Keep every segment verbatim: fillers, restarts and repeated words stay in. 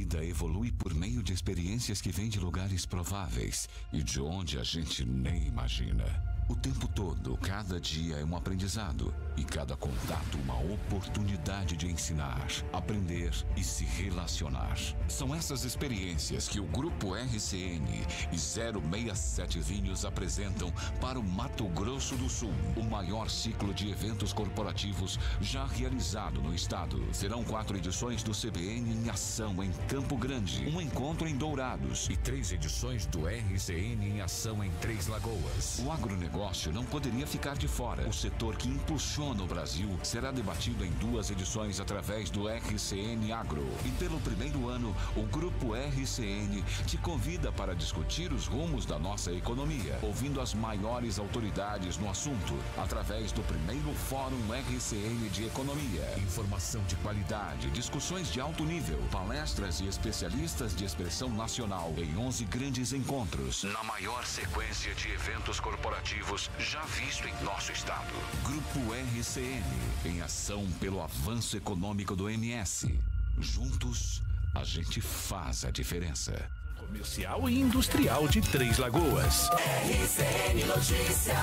vida evolui por meio de experiências que vêm de lugares prováveis e de onde a gente nem imagina. O tempo todo, cada dia é um aprendizado e cada contato uma oportunidade de ensinar, aprender e se relacionar. São essas experiências que o Grupo R C N e zero sessenta e sete Vinhos apresentam para o Mato Grosso do Sul, o maior ciclo de eventos corporativos já realizado no estado. Serão quatro edições do C B N em ação em Campo Grande, um encontro em Dourados e três edições do R C N em ação em Três Lagoas. O agronegócio O negócio não poderia ficar de fora. O setor que impulsiona o Brasil será debatido em duas edições através do R C N Agro. E pelo primeiro ano, o Grupo R C N te convida para discutir os rumos da nossa economia, ouvindo as maiores autoridades no assunto, através do primeiro Fórum R C N de Economia. Informação de qualidade, discussões de alto nível, palestras e especialistas de expressão nacional em onze grandes encontros, na maior sequência de eventos corporativos já visto em nosso estado. Grupo R C N, em ação pelo avanço econômico do M S. Juntos, a gente faz a diferença. Comercial e Industrial de Três Lagoas. R C N Notícias.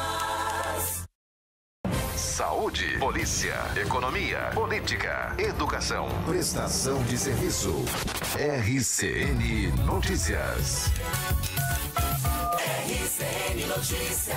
Saúde, polícia, economia, política, educação, prestação de serviço. R C N Notícias. R C N Notícias.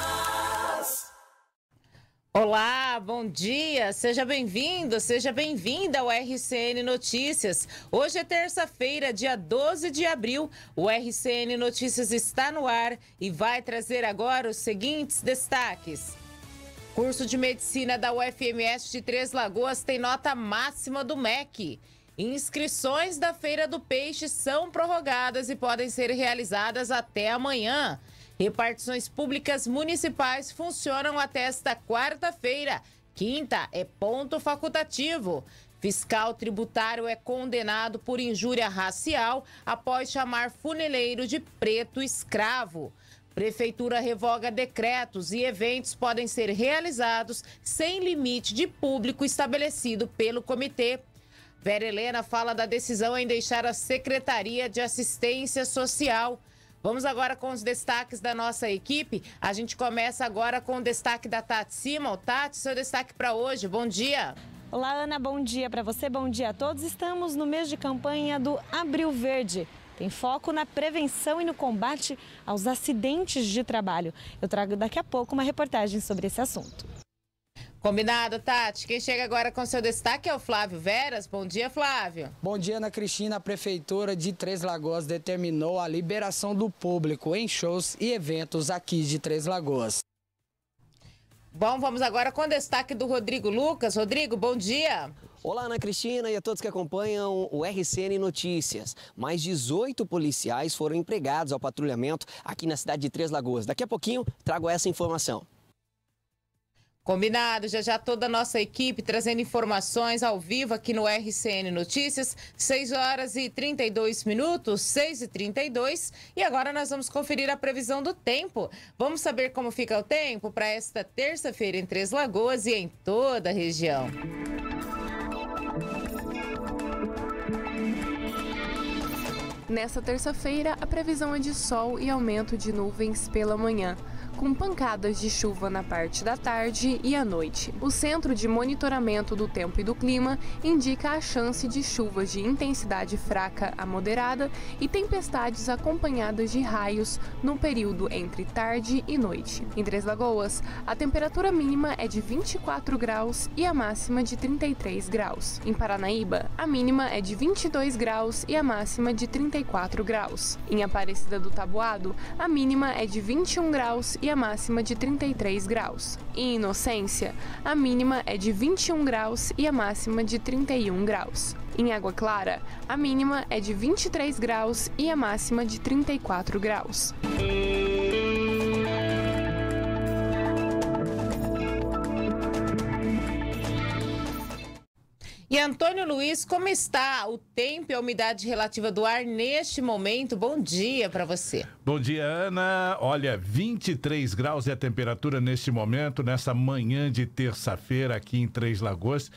Olá, bom dia, seja bem-vindo, seja bem-vinda ao R C N Notícias. Hoje é terça-feira, dia doze de abril, o R C N Notícias está no ar e vai trazer agora os seguintes destaques. Curso de Medicina da U F M S de Três Lagoas tem nota máxima do M E C. Inscrições da Feira do Peixe são prorrogadas e podem ser realizadas até amanhã. Repartições públicas municipais funcionam até esta quarta-feira. Quinta é ponto facultativo. Fiscal tributário é condenado por injúria racial após chamar funileiro de preto escravo. Prefeitura revoga decretos e eventos podem ser realizados sem limite de público estabelecido pelo comitê. Vera Helena fala da decisão em deixar a Secretaria de Assistência Social. Vamos agora com os destaques da nossa equipe. A gente começa agora com o destaque da Tati Simão. Tati, seu destaque para hoje. Bom dia. Olá, Ana. Bom dia para você. Bom dia a todos. Estamos no mês de campanha do Abril Verde. Tem foco na prevenção e no combate aos acidentes de trabalho. Eu trago daqui a pouco uma reportagem sobre esse assunto. Combinado, Tati. Quem chega agora com seu destaque é o Flávio Veras. Bom dia, Flávio. Bom dia, Ana Cristina. A Prefeitura de Três Lagoas determinou a liberação do público em shows e eventos aqui de Três Lagoas. Bom, vamos agora com o destaque do Rodrigo Lucas. Rodrigo, bom dia. Olá, Ana Cristina e a todos que acompanham o R C N Notícias. Mais dezoito policiais foram empregados ao patrulhamento aqui na cidade de Três Lagoas. Daqui a pouquinho trago essa informação. Combinado, já já toda a nossa equipe trazendo informações ao vivo aqui no R C N Notícias, seis horas e trinta e dois minutos, seis e trinta e dois. E agora nós vamos conferir a previsão do tempo. Vamos saber como fica o tempo para esta terça-feira em Três Lagoas e em toda a região. Nesta terça-feira, a previsão é de sol e aumento de nuvens pela manhã, com pancadas de chuva na parte da tarde e à noite. O Centro de Monitoramento do Tempo e do Clima indica a chance de chuvas de intensidade fraca a moderada e tempestades acompanhadas de raios no período entre tarde e noite. Em Três Lagoas, a temperatura mínima é de vinte e quatro graus e a máxima de trinta e três graus. Em Paranaíba, a mínima é de vinte e dois graus e a máxima de trinta e quatro graus. Em Aparecida do Taboado, a mínima é de vinte e um graus e a máxima de trinta e três graus. Em Inocência, a mínima é de vinte e um graus e a máxima de trinta e um graus. Em Água Clara, a mínima é de vinte e três graus e a máxima de trinta e quatro graus. E Antônio Luiz, como está o tempo e a umidade relativa do ar neste momento? Bom dia para você. Bom dia, Ana. Olha, vinte e três graus é a temperatura neste momento, nessa manhã de terça-feira aqui em Três Lagoas,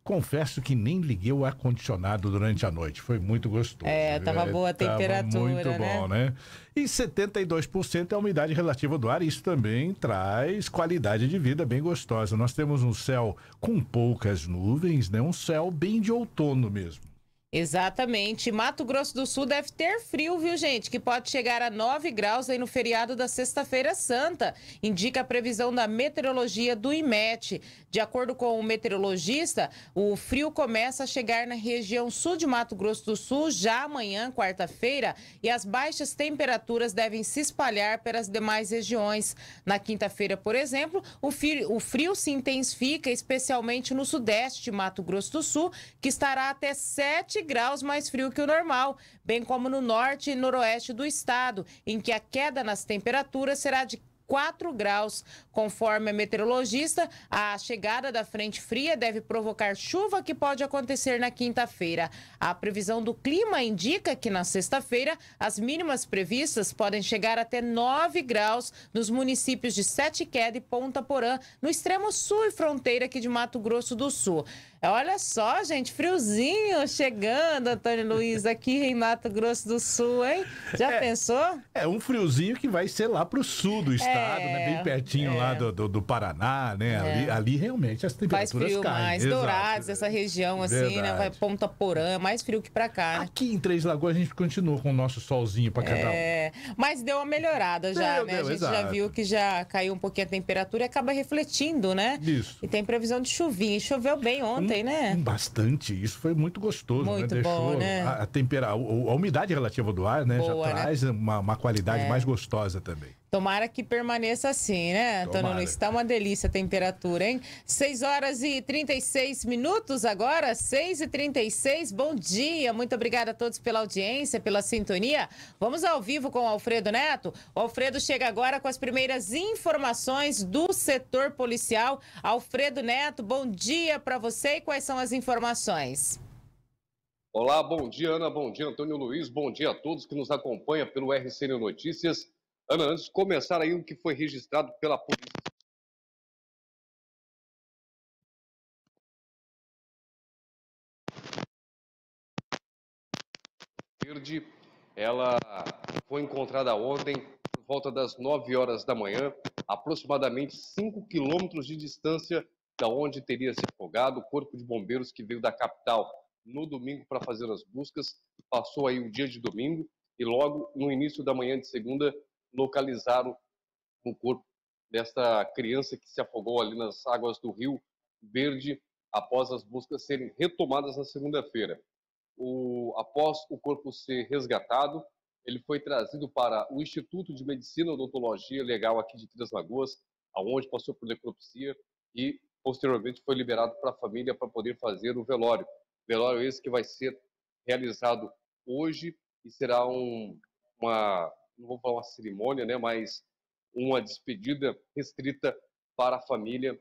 confesso que nem liguei o ar-condicionado durante a noite. Foi muito gostoso. É, tava boa a temperatura, tava muito né? bom, né? E setenta e dois por cento é a umidade relativa do ar. Isso também traz qualidade de vida bem gostosa. Nós temos um céu com poucas nuvens, né? Um céu bem de outono mesmo. Exatamente. Mato Grosso do Sul deve ter frio, viu, gente? Que pode chegar a nove graus aí no feriado da Sexta-feira Santa, indica a previsão da meteorologia do IMET. De acordo com o meteorologista, o frio começa a chegar na região sul de Mato Grosso do Sul já amanhã, quarta-feira, e as baixas temperaturas devem se espalhar pelas demais regiões. Na quinta-feira, por exemplo, o frio, o frio se intensifica, especialmente no sudeste de Mato Grosso do Sul, que estará até sete graus mais frio que o normal, bem como no norte e noroeste do estado, em que a queda nas temperaturas será de quatro graus. Conforme a meteorologista, a chegada da frente fria deve provocar chuva que pode acontecer na quinta-feira. A previsão do clima indica que na sexta-feira as mínimas previstas podem chegar até nove graus nos municípios de Sete Queda e Ponta Porã, no extremo sul e fronteira aqui de Mato Grosso do Sul. Olha só, gente, friozinho chegando, Antônio Luiz, aqui em Mato Grosso do Sul, hein? Já é, pensou? É um friozinho que vai ser lá pro sul do estado, é, né? Bem pertinho é. lá do, do, do Paraná, né? É. Ali, ali realmente as temperaturas Faz frio caem. mais, Exato. Dourados, essa região assim, Verdade. né? Vai Ponta Porã, mais frio que pra cá, né? Aqui em Três Lagoas a gente continua com o nosso solzinho pra cada um. É, mas deu uma melhorada já, Deu, né? deu, a gente exato. já viu que já caiu um pouquinho a temperatura e acaba refletindo, né? Isso. E tem previsão de chuvinha. E choveu bem ontem, um, né? Um bastante. Isso foi muito gostoso, muito né? bom, Deixou né? a, a, tempera... a, a umidade relativa do ar, né? Boa, já traz né? uma, uma qualidade É. mais gostosa também. Tomara que permaneça assim, né, Antônio Tomara. Luiz? Tá uma delícia a temperatura, hein? seis horas e trinta e seis minutos agora, seis e trinta e seis. Bom dia, muito obrigada a todos pela audiência, pela sintonia. Vamos ao vivo com o Alfredo Neto. O Alfredo chega agora com as primeiras informações do setor policial. Alfredo Neto, bom dia para você e quais são as informações? Olá, bom dia, Ana, bom dia, Antônio Luiz, bom dia a todos que nos acompanham pelo R C N Notícias. Ana, antes de começar aí o que foi registrado pela polícia Verde, ela foi encontrada ontem por volta das nove horas da manhã, aproximadamente cinco quilômetros de distância da onde teria se afogado. O Corpo de Bombeiros, que veio da capital no domingo para fazer as buscas, passou aí o dia de domingo e logo no início da manhã de segunda localizaram o corpo desta criança que se afogou ali nas águas do Rio Verde após as buscas serem retomadas na segunda-feira. O, após o corpo ser resgatado, ele foi trazido para o Instituto de Medicina e Odontologia Legal aqui de Três Lagoas, aonde passou por necropsia e posteriormente foi liberado para a família para poder fazer o velório. Velório esse que vai ser realizado hoje e será um, uma, não vou falar uma cerimônia, né, mas uma despedida restrita para a família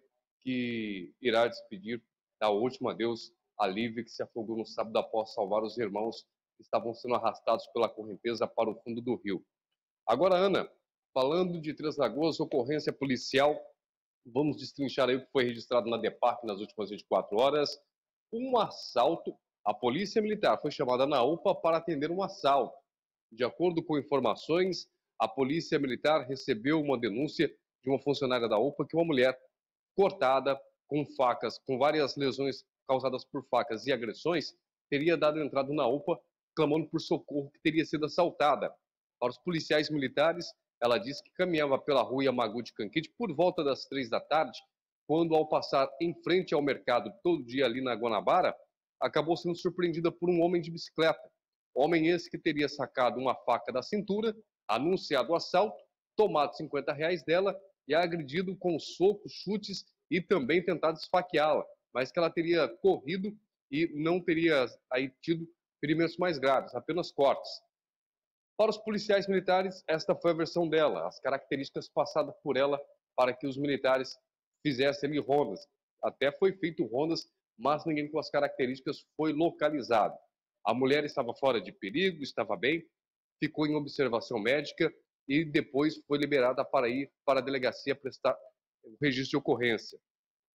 que irá despedir da última adeus a Lívia, que se afogou no sábado após salvar os irmãos que estavam sendo arrastados pela correnteza para o fundo do rio. Agora, Ana, falando de Três Lagoas, ocorrência policial, vamos destrinchar aí o que foi registrado na DEPARC nas últimas vinte e quatro horas. Um assalto, a polícia militar foi chamada na U P A para atender um assalto. De acordo com informações, a polícia militar recebeu uma denúncia de uma funcionária da U P A que uma mulher cortada com facas, com várias lesões causadas por facas e agressões, teria dado entrada na U P A clamando por socorro, que teria sido assaltada. Para os policiais militares, ela disse que caminhava pela rua Yamaguchi Kankichi por volta das três da tarde, quando, ao passar em frente ao mercado todo dia ali na Guanabara, acabou sendo surpreendida por um homem de bicicleta. Homem esse que teria sacado uma faca da cintura, anunciado o assalto, tomado cinquenta reais dela e agredido com socos, chutes e também tentado esfaqueá-la, mas que ela teria corrido e não teria aí tido ferimentos mais graves, apenas cortes. Para os policiais militares, esta foi a versão dela, as características passadas por ela para que os militares fizessem ali rondas. Até foi feito rondas, mas ninguém com as características foi localizado. A mulher estava fora de perigo, estava bem, ficou em observação médica e depois foi liberada para ir para a delegacia prestar o registro de ocorrência.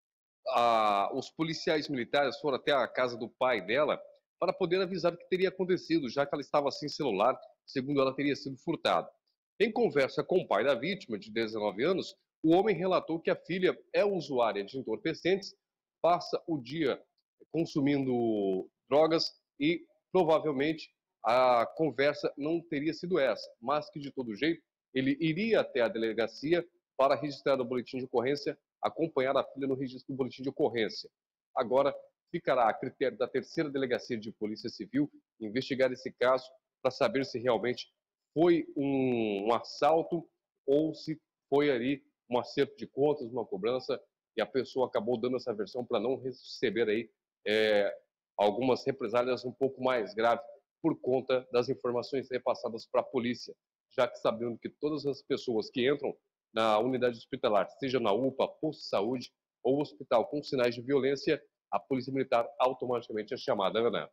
a, os policiais militares foram até a casa do pai dela para poder avisar o que teria acontecido, já que ela estava sem celular, segundo ela, teria sido furtado. Em conversa com o pai da vítima, de dezenove anos, o homem relatou que a filha é usuária de entorpecentes, passa o dia consumindo drogas e provavelmente a conversa não teria sido essa, mas que de todo jeito ele iria até a delegacia para registrar o boletim de ocorrência, acompanhar a filha no registro do boletim de ocorrência. Agora ficará a critério da terceira delegacia de Polícia Civil investigar esse caso para saber se realmente foi um, um assalto ou se foi ali um acerto de contas, uma cobrança, e a pessoa acabou dando essa versão para não receber aí é, algumas represálias um pouco mais graves por conta das informações repassadas para a polícia, já que sabendo que todas as pessoas que entram na unidade hospitalar, seja na U P A, posto de saúde ou hospital com sinais de violência, a Polícia Militar automaticamente é chamada, Ana.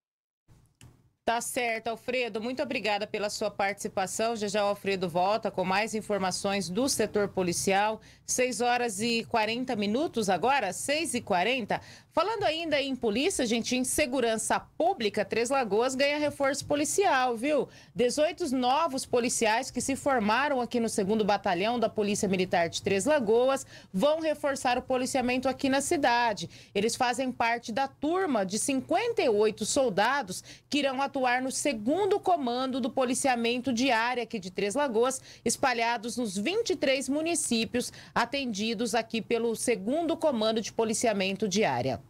Tá certo, Alfredo. Muito obrigada pela sua participação. Já já o Alfredo volta com mais informações do setor policial. seis horas e quarenta minutos agora, seis e quarenta. Falando ainda em polícia, gente, em segurança pública, Três Lagoas ganha reforço policial, viu? dezoito novos policiais que se formaram aqui no segundo Batalhão da Polícia Militar de Três Lagoas vão reforçar o policiamento aqui na cidade. Eles fazem parte da turma de cinquenta e oito soldados que irão atuar no segundo comando do policiamento de área aqui de Três Lagoas, espalhados nos vinte e três municípios atendidos aqui pelo segundo comando de policiamento de área.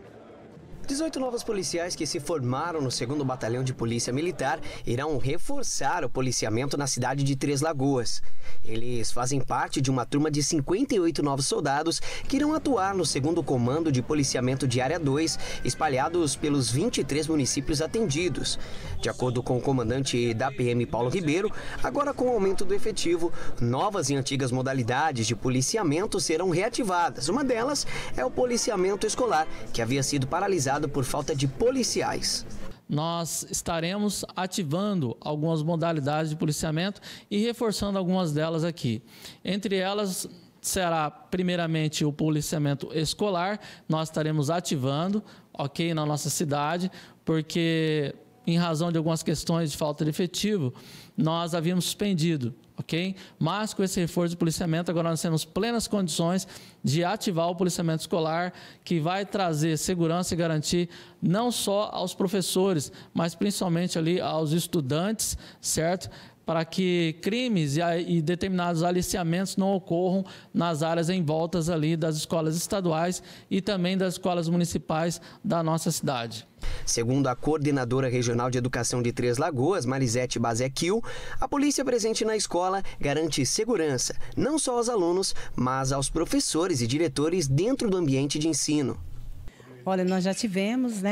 dezoito novos policiais que se formaram no segundo Batalhão de Polícia Militar irão reforçar o policiamento na cidade de Três Lagoas. Eles fazem parte de uma turma de cinquenta e oito novos soldados que irão atuar no segundo Comando de Policiamento de Área dois, espalhados pelos vinte e três municípios atendidos. De acordo com o comandante da P M, Paulo Ribeiro, agora com o aumento do efetivo, novas e antigas modalidades de policiamento serão reativadas. Uma delas é o policiamento escolar, que havia sido paralisado por falta de policiais. Nós estaremos ativando algumas modalidades de policiamento e reforçando algumas delas aqui. Entre elas será primeiramente o policiamento escolar, nós estaremos ativando, ok, na nossa cidade, porque em razão de algumas questões de falta de efetivo, nós havíamos suspendido, ok? Mas com esse reforço de policiamento, agora nós temos plenas condições de ativar o policiamento escolar, que vai trazer segurança e garantir não só aos professores, mas principalmente ali aos estudantes, certo? Para que crimes e, e determinados aliciamentos não ocorram nas áreas em voltas ali das escolas estaduais e também das escolas municipais da nossa cidade. Segundo a coordenadora regional de educação de Três Lagoas, Marisete Bazequil, a polícia presente na escola garante segurança, não só aos alunos, mas aos professores e diretores dentro do ambiente de ensino. Olha, nós já tivemos,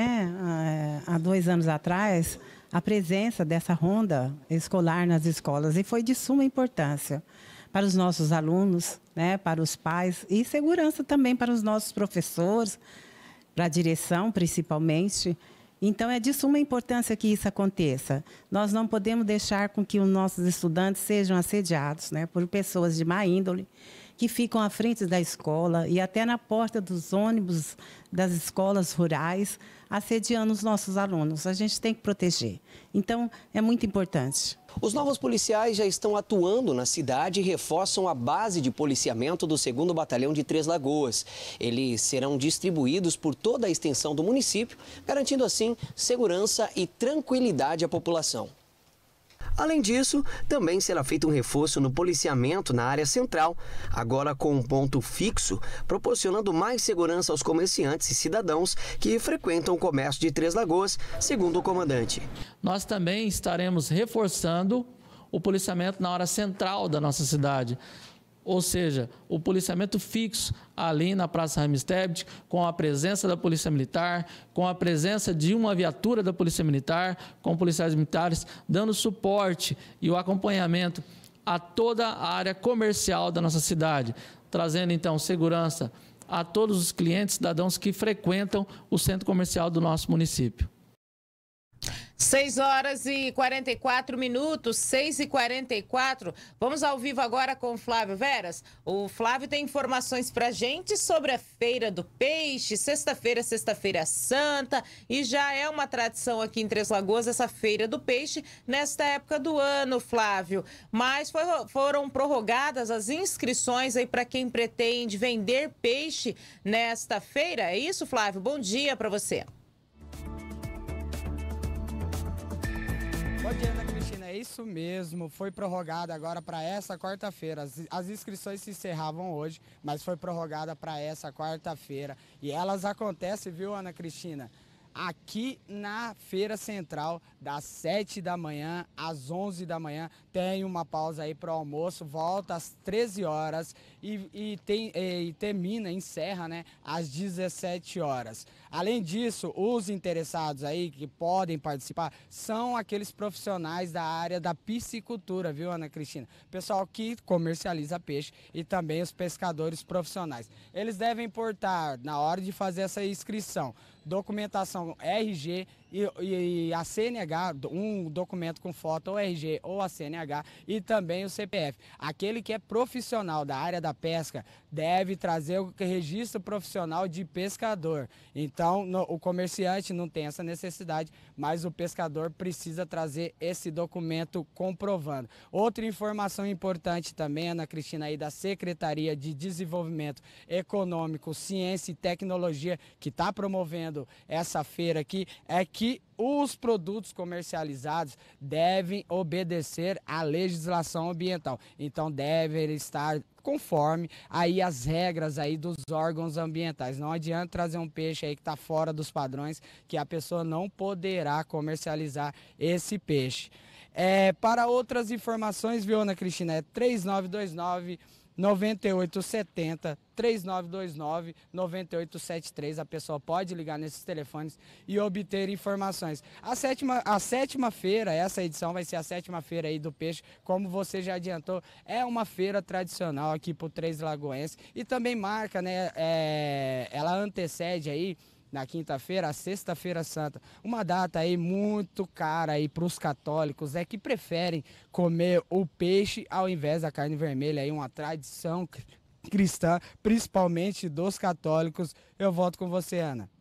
né, há dois anos atrás, a presença dessa ronda escolar nas escolas e foi de suma importância para os nossos alunos, né, para os pais e segurança também para os nossos professores, para a direção principalmente. Então é de suma importância que isso aconteça. Nós não podemos deixar com que os nossos estudantes sejam assediados, né, por pessoas de má índole que ficam à frente da escola e até na porta dos ônibus das escolas rurais, assediando os nossos alunos. A gente tem que proteger. Então, é muito importante. Os novos policiais já estão atuando na cidade e reforçam a base de policiamento do segundo Batalhão de Três Lagoas. Eles serão distribuídos por toda a extensão do município, garantindo assim segurança e tranquilidade à população. Além disso, também será feito um reforço no policiamento na área central, agora com um ponto fixo, proporcionando mais segurança aos comerciantes e cidadãos que frequentam o comércio de Três Lagoas, segundo o comandante. Nós também estaremos reforçando o policiamento na área central da nossa cidade. Ou seja, o policiamento fixo ali na Praça Raimes Tebet, com a presença da Polícia Militar, com a presença de uma viatura da Polícia Militar, com policiais militares, dando suporte e o acompanhamento a toda a área comercial da nossa cidade, trazendo então segurança a todos os clientes, cidadãos que frequentam o centro comercial do nosso município. seis horas e quarenta e quatro minutos, seis e quarenta e quatro. Vamos ao vivo agora com o Flávio Veras. O Flávio tem informações pra gente sobre a Feira do Peixe. Sexta-feira, Sexta-feira Santa. E já é uma tradição aqui em Três Lagoas essa Feira do Peixe nesta época do ano, Flávio. Mas foi, foram prorrogadas as inscrições aí para quem pretende vender peixe nesta feira. É isso, Flávio? Bom dia para você. Bom dia, Ana Cristina. É isso mesmo. Foi prorrogada agora para essa quarta-feira. As, as inscrições se encerravam hoje, mas foi prorrogada para essa quarta-feira. E elas acontecem, viu, Ana Cristina? Aqui na Feira Central, das sete da manhã às onze da manhã, tem uma pausa aí para o almoço, volta às treze horas e, e, tem, e termina, encerra, né, às dezessete horas. Além disso, os interessados aí que podem participar são aqueles profissionais da área da piscicultura, viu, Ana Cristina? Pessoal que comercializa peixe e também os pescadores profissionais. Eles devem portar, na hora de fazer essa inscrição, documentação R G e, e a C N H, um documento com foto ou R G ou a C N H e também o C P F. Aquele que é profissional da área da pesca deve trazer o registro profissional de pescador. Então, no, o comerciante não tem essa necessidade, mas o pescador precisa trazer esse documento comprovando. Outra informação importante também, Ana Cristina, aí da Secretaria de Desenvolvimento Econômico, Ciência e Tecnologia, que está promovendo essa feira aqui, é que os produtos comercializados devem obedecer à legislação ambiental. Então, devem estar conforme aí as regras aí dos órgãos ambientais. Não adianta trazer um peixe aí que está fora dos padrões, que a pessoa não poderá comercializar esse peixe. É, para outras informações, viu, Ana Cristina, é três nove dois nove, nove oito sete zero, três nove dois nove, nove oito sete três. A pessoa pode ligar nesses telefones e obter informações. A sétima, a sétima feira, essa edição vai ser a sétima feira aí do peixe, como você já adiantou, é uma feira tradicional aqui para o Três Lagoense e também marca, né, é, ela antecede aí na quinta-feira, a Sexta-feira Santa. Uma data aí muito cara aí para os católicos, é que preferem comer o peixe ao invés da carne vermelha, aí uma tradição cristã, principalmente dos católicos. Eu volto com você, Ana.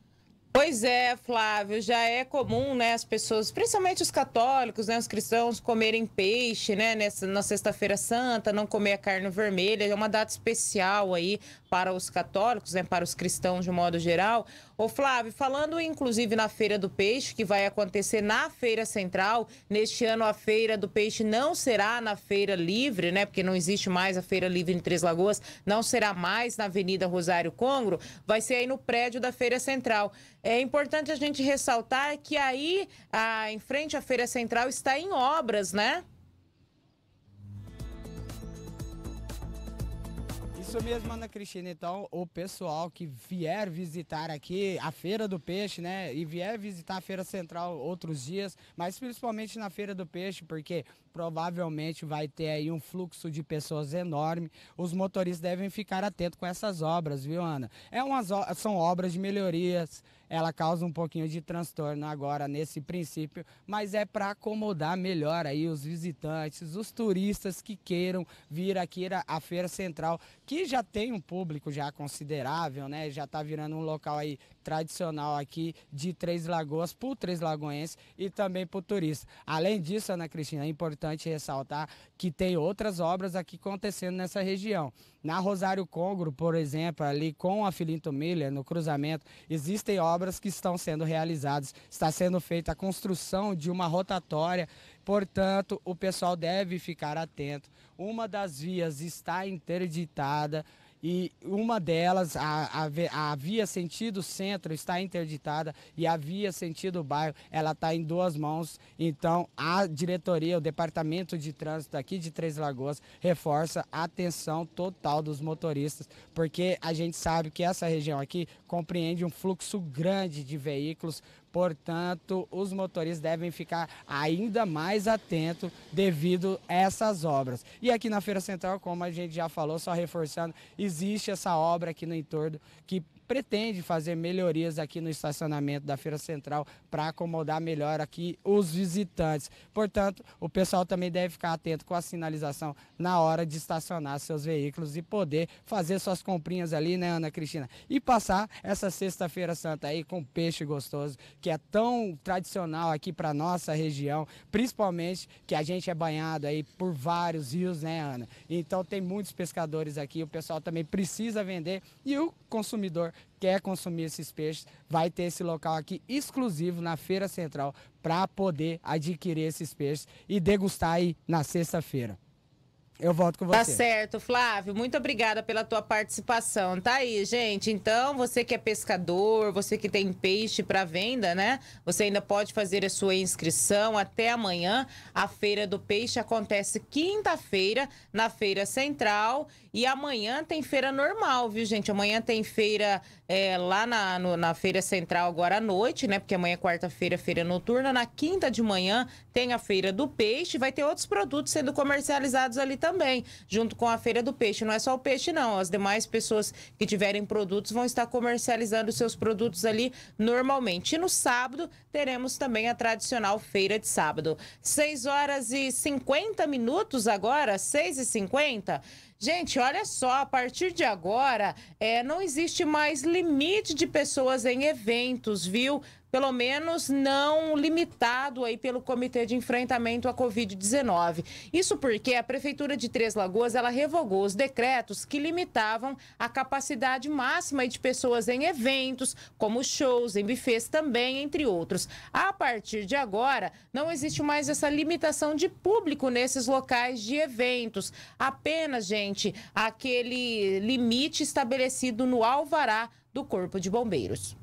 Pois é, Flávio, já é comum, né, as pessoas, principalmente os católicos, né, os cristãos, comerem peixe, né, nessa, na Sexta-feira Santa, não comer a carne vermelha. É uma data especial aí para os católicos, né, para os cristãos de modo geral. Ô Flávio, falando inclusive na Feira do Peixe, que vai acontecer na Feira Central, neste ano a Feira do Peixe não será na Feira Livre, né, porque não existe mais a Feira Livre em Três Lagoas, não será mais na Avenida Rosário Congro, vai ser aí no prédio da Feira Central. É importante a gente ressaltar que aí, a, em frente à Feira Central, está em obras, né? Isso mesmo, Ana Cristina. Então, o pessoal que vier visitar aqui a Feira do Peixe, né, e vier visitar a Feira Central outros dias, mas principalmente na Feira do Peixe, porque provavelmente vai ter aí um fluxo de pessoas enorme. Os motoristas devem ficar atentos com essas obras, viu, Ana? É umas, são obras de melhorias, ela causa um pouquinho de transtorno agora nesse princípio, mas é para acomodar melhor aí os visitantes, os turistas que queiram vir aqui à Feira Central, que já tem um público já considerável, né? Já está virando um local aí tradicional aqui de Três Lagoas, para o Três Lagoense e também para o turista. Além disso, Ana Cristina, é importante ressaltar que tem outras obras aqui acontecendo nessa região. Na Rosário Congro, por exemplo, ali com a Filinto Miller, no cruzamento, existem obras que estão sendo realizadas. Está sendo feita a construção de uma rotatória, portanto, o pessoal deve ficar atento. Uma das vias está interditada, e uma delas, a, a, a via sentido centro está interditada e a via sentido bairro, ela está em duas mãos. Então, a diretoria, o departamento de trânsito aqui de Três Lagoas reforça a atenção total dos motoristas, porque a gente sabe que essa região aqui compreende um fluxo grande de veículos, Portanto, os motoristas devem ficar ainda mais atentos devido a essas obras. E aqui na Feira Central, como a gente já falou, só reforçando, existe essa obra aqui no entorno que pretende fazer melhorias aqui no estacionamento da Feira Central para acomodar melhor aqui os visitantes. Portanto, o pessoal também deve ficar atento com a sinalização na hora de estacionar seus veículos e poder fazer suas comprinhas ali, né, Ana Cristina? E passar essa Sexta-feira Santa aí com peixe gostoso, que é tão tradicional aqui para nossa região, principalmente que a gente é banhado aí por vários rios, né, Ana? Então tem muitos pescadores aqui, o pessoal também precisa vender e o consumidor quer consumir esses peixes, vai ter esse local aqui exclusivo na Feira Central para poder adquirir esses peixes e degustar aí na sexta-feira. Eu volto com você. Tá certo, Flávio. Muito obrigada pela tua participação. Tá aí, gente. Então, você que é pescador, você que tem peixe para venda, né? Você ainda pode fazer a sua inscrição até amanhã. A Feira do Peixe acontece quinta-feira na Feira Central e amanhã tem feira normal, viu, gente? Amanhã tem feira é, lá na, no, na Feira Central agora à noite, né? Porque amanhã é quarta-feira, feira noturna. Na quinta de manhã tem a Feira do Peixe. Vai ter outros produtos sendo comercializados ali também. também, junto com a Feira do Peixe. Não é só o peixe, não. As demais pessoas que tiverem produtos vão estar comercializando seus produtos ali normalmente. E no sábado, teremos também a tradicional Feira de Sábado. seis horas e cinquenta minutos agora, seis e cinquenta. Gente, olha só, a partir de agora, é, não existe mais limite de pessoas em eventos, viu? Pelo menos não limitado aí pelo Comitê de Enfrentamento à covid dezenove. Isso porque a Prefeitura de Três Lagoas, ela revogou os decretos que limitavam a capacidade máxima de pessoas em eventos, como shows, em bufês também, entre outros. A partir de agora, não existe mais essa limitação de público nesses locais de eventos. Apenas, gente, aquele limite estabelecido no alvará do Corpo de Bombeiros.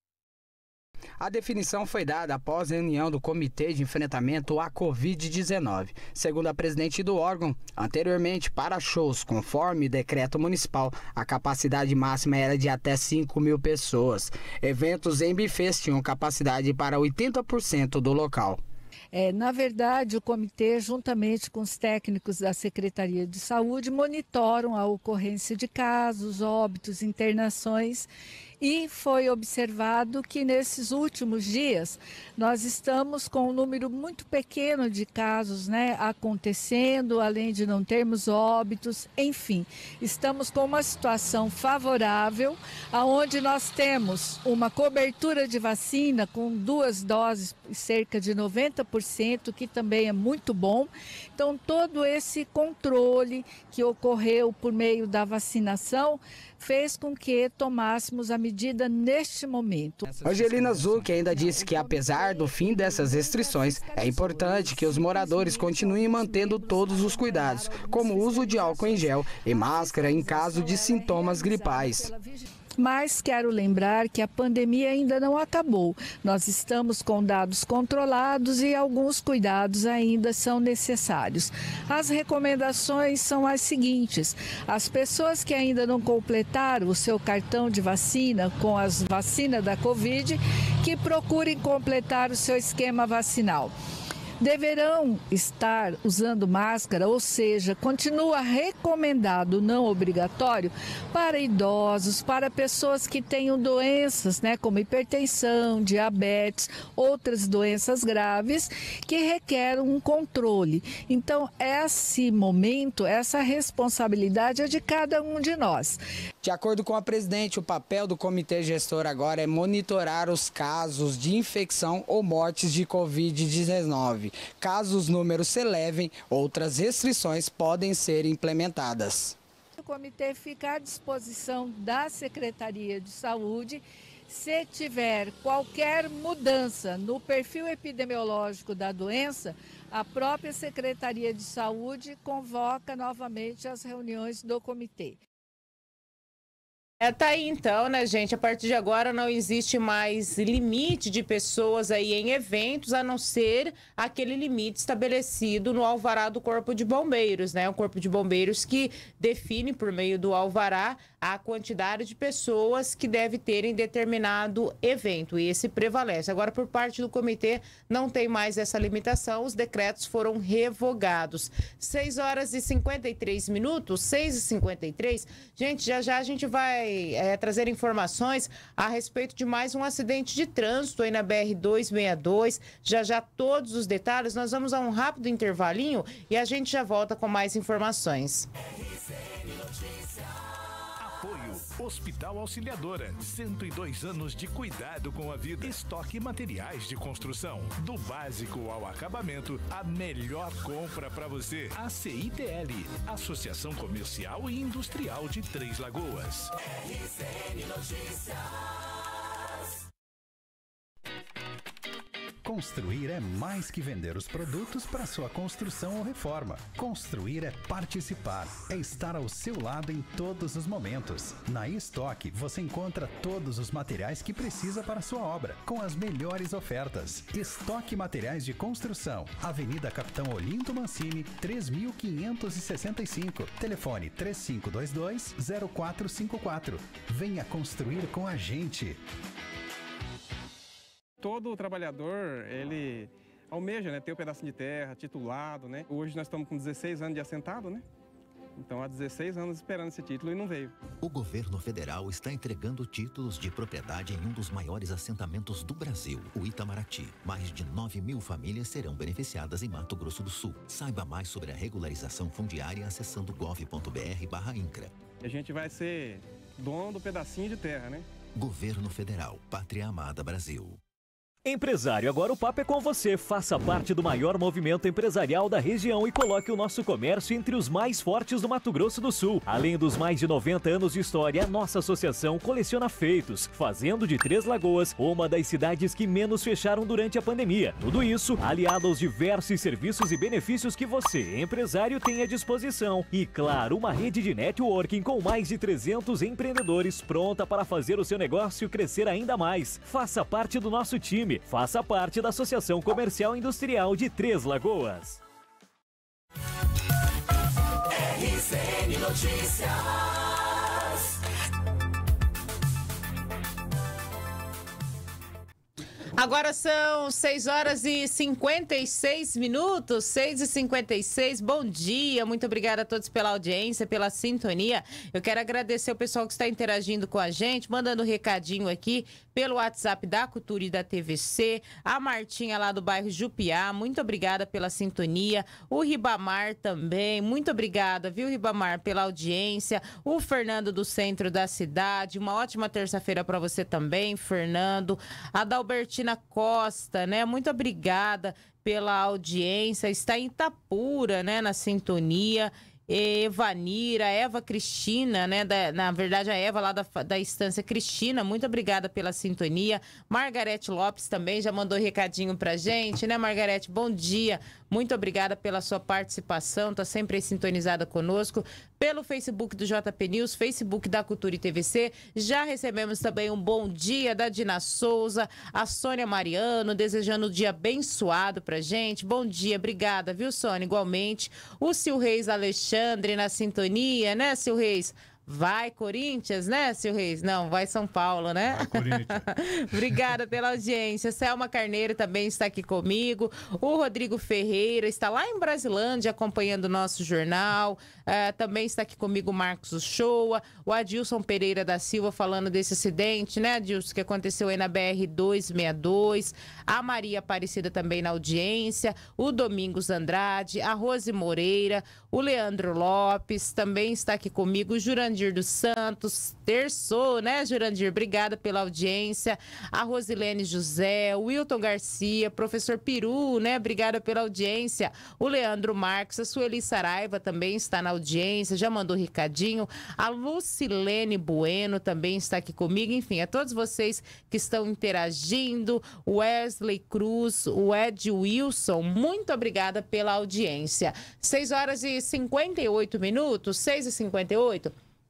A definição foi dada após a reunião do Comitê de Enfrentamento à covid dezenove. Segundo a presidente do órgão, anteriormente, para shows conforme decreto municipal, a capacidade máxima era de até cinco mil pessoas. Eventos em bufês tinham capacidade para oitenta por cento do local. É, na verdade, o comitê, juntamente com os técnicos da Secretaria de Saúde, monitoram a ocorrência de casos, óbitos, internações. E foi observado que nesses últimos dias nós estamos com um número muito pequeno de casos, né, acontecendo, além de não termos óbitos, enfim, estamos com uma situação favorável, onde nós temos uma cobertura de vacina com duas doses, cerca de noventa por cento, que também é muito bom. Então, todo esse controle que ocorreu por meio da vacinação fez com que tomássemos a medida neste momento. Angelina Zucchi ainda disse que, apesar do fim dessas restrições, é importante que os moradores continuem mantendo todos os cuidados, como o uso de álcool em gel e máscara em caso de sintomas gripais. Mas quero lembrar que a pandemia ainda não acabou. Nós estamos com dados controlados e alguns cuidados ainda são necessários. As recomendações são as seguintes: as pessoas que ainda não completaram o seu cartão de vacina com as vacinas da Covid, que procurem completar o seu esquema vacinal. Deverão estar usando máscara, ou seja, continua recomendado, não obrigatório, para idosos, para pessoas que tenham doenças, né, como hipertensão, diabetes, outras doenças graves que requerem um controle. Então, esse momento, essa responsabilidade é de cada um de nós. De acordo com a presidente, o papel do comitê gestor agora é monitorar os casos de infecção ou mortes de covid dezenove. Caso os números se elevem, outras restrições podem ser implementadas. O comitê fica à disposição da Secretaria de Saúde. Se tiver qualquer mudança no perfil epidemiológico da doença, a própria Secretaria de Saúde convoca novamente as reuniões do comitê. É, tá aí então, né, gente? A partir de agora não existe mais limite de pessoas aí em eventos, a não ser aquele limite estabelecido no alvará do Corpo de Bombeiros, né? O Corpo de Bombeiros que define por meio do alvará a quantidade de pessoas que deve ter em determinado evento, e esse prevalece. Agora, por parte do comitê, não tem mais essa limitação, os decretos foram revogados. seis horas e cinquenta e três minutos, seis e cinquenta e três. Gente, já já a gente vai É, trazer informações a respeito de mais um acidente de trânsito aí na B R duzentos e sessenta e dois. Já já todos os detalhes. Nós vamos a um rápido intervalinho e a gente já volta com mais informações. Apoio Hospital Auxiliadora, cento e dois anos de cuidado com a vida. Estoque materiais de construção, do básico ao acabamento, a melhor compra para você. A C I T L, Associação Comercial e Industrial de Três Lagoas. R C N Notícias. Construir é mais que vender os produtos para sua construção ou reforma. Construir é participar, é estar ao seu lado em todos os momentos. Na Estoque você encontra todos os materiais que precisa para sua obra, com as melhores ofertas. Estoque Materiais de Construção, Avenida Capitão Olinto Mancini, três mil quinhentos e sessenta e cinco. Telefone três cinco dois dois, zero quatro cinco quatro. Venha construir com a gente. Todo trabalhador, ele almeja, né, ter um pedacinho de terra, titulado, né? Hoje nós estamos com dezesseis anos de assentado, né? Então há dezesseis anos esperando esse título e não veio. O governo federal está entregando títulos de propriedade em um dos maiores assentamentos do Brasil, o Itamaraty. Mais de nove mil famílias serão beneficiadas em Mato Grosso do Sul. Saiba mais sobre a regularização fundiária acessando gov ponto br barra INCRA. A gente vai ser dono do pedacinho de terra, né? Governo Federal, Pátria Amada Brasil. Empresário, agora o papo é com você. Faça parte do maior movimento empresarial da região e coloque o nosso comércio entre os mais fortes do Mato Grosso do Sul. Além dos mais de noventa anos de história, a nossa associação coleciona feitos, fazendo de Três Lagoas uma das cidades que menos fecharam durante a pandemia. Tudo isso aliado aos diversos serviços e benefícios que você, empresário, tem à disposição. E, claro, uma rede de networking com mais de trezentos empreendedores pronta para fazer o seu negócio crescer ainda mais. Faça parte do nosso time. Faça parte da Associação Comercial e Industrial de Três Lagoas. R C N Notícias. Agora são seis horas e cinquenta e seis minutos, seis e cinquenta e seis. Bom dia, muito obrigada a todos pela audiência, pela sintonia. Eu quero agradecer o pessoal que está interagindo com a gente, mandando um recadinho aqui pelo WhatsApp da Cultura e da T V C. A Martinha lá do bairro Jupiá, muito obrigada pela sintonia. O Ribamar também, muito obrigada, viu, Ribamar, pela audiência. O Fernando do centro da cidade, uma ótima terça-feira para você também, Fernando. A Dalbertina Costa, né? Muito obrigada pela audiência. Está em Itapura, né? Na sintonia. Evanira, Eva Cristina, né? Da, na verdade, a Eva lá da, da Estância Cristina, muito obrigada pela sintonia. Margarete Lopes também já mandou recadinho pra gente, né, Margarete? Bom dia, muito obrigada pela sua participação, tá sempre aí sintonizada conosco. Pelo Facebook do J P News, Facebook da Cultura e T V C, já recebemos também um bom dia da Dina Souza, a Sônia Mariano, desejando um dia abençoado pra gente. Bom dia, obrigada, viu, Sônia? Igualmente. O Sil Reis Alexandre na sintonia, né, Sil Reis? Vai Corinthians, né, Sil Reis? Não, vai São Paulo, né? Vai Corinthians. Obrigada pela audiência. Selma Carneiro também está aqui comigo. O Rodrigo Ferreira está lá em Brasilândia acompanhando o nosso jornal. Uh, também está aqui comigo o Marcos Uchoa. O Adilson Pereira da Silva falando desse acidente, né, Adilson, que aconteceu aí na B R duzentos e sessenta e dois. A Maria Aparecida também na audiência. O Domingos Andrade. A Rose Moreira. O Leandro Lopes também está aqui comigo. O Jurandir dos Santos, terçou, né, Jurandir? Obrigada pela audiência. A Rosilene José, o Wilton Garcia, professor Peru, né? Obrigada pela audiência. O Leandro Marques, a Sueli Saraiva também está na audiência, já mandou recadinho. A Lucilene Bueno também está aqui comigo. Enfim, a todos vocês que estão interagindo. O Wesley Cruz, o Ed Wilson, muito obrigada pela audiência. seis horas e cinquenta e oito minutos, seis e cinquenta e oito.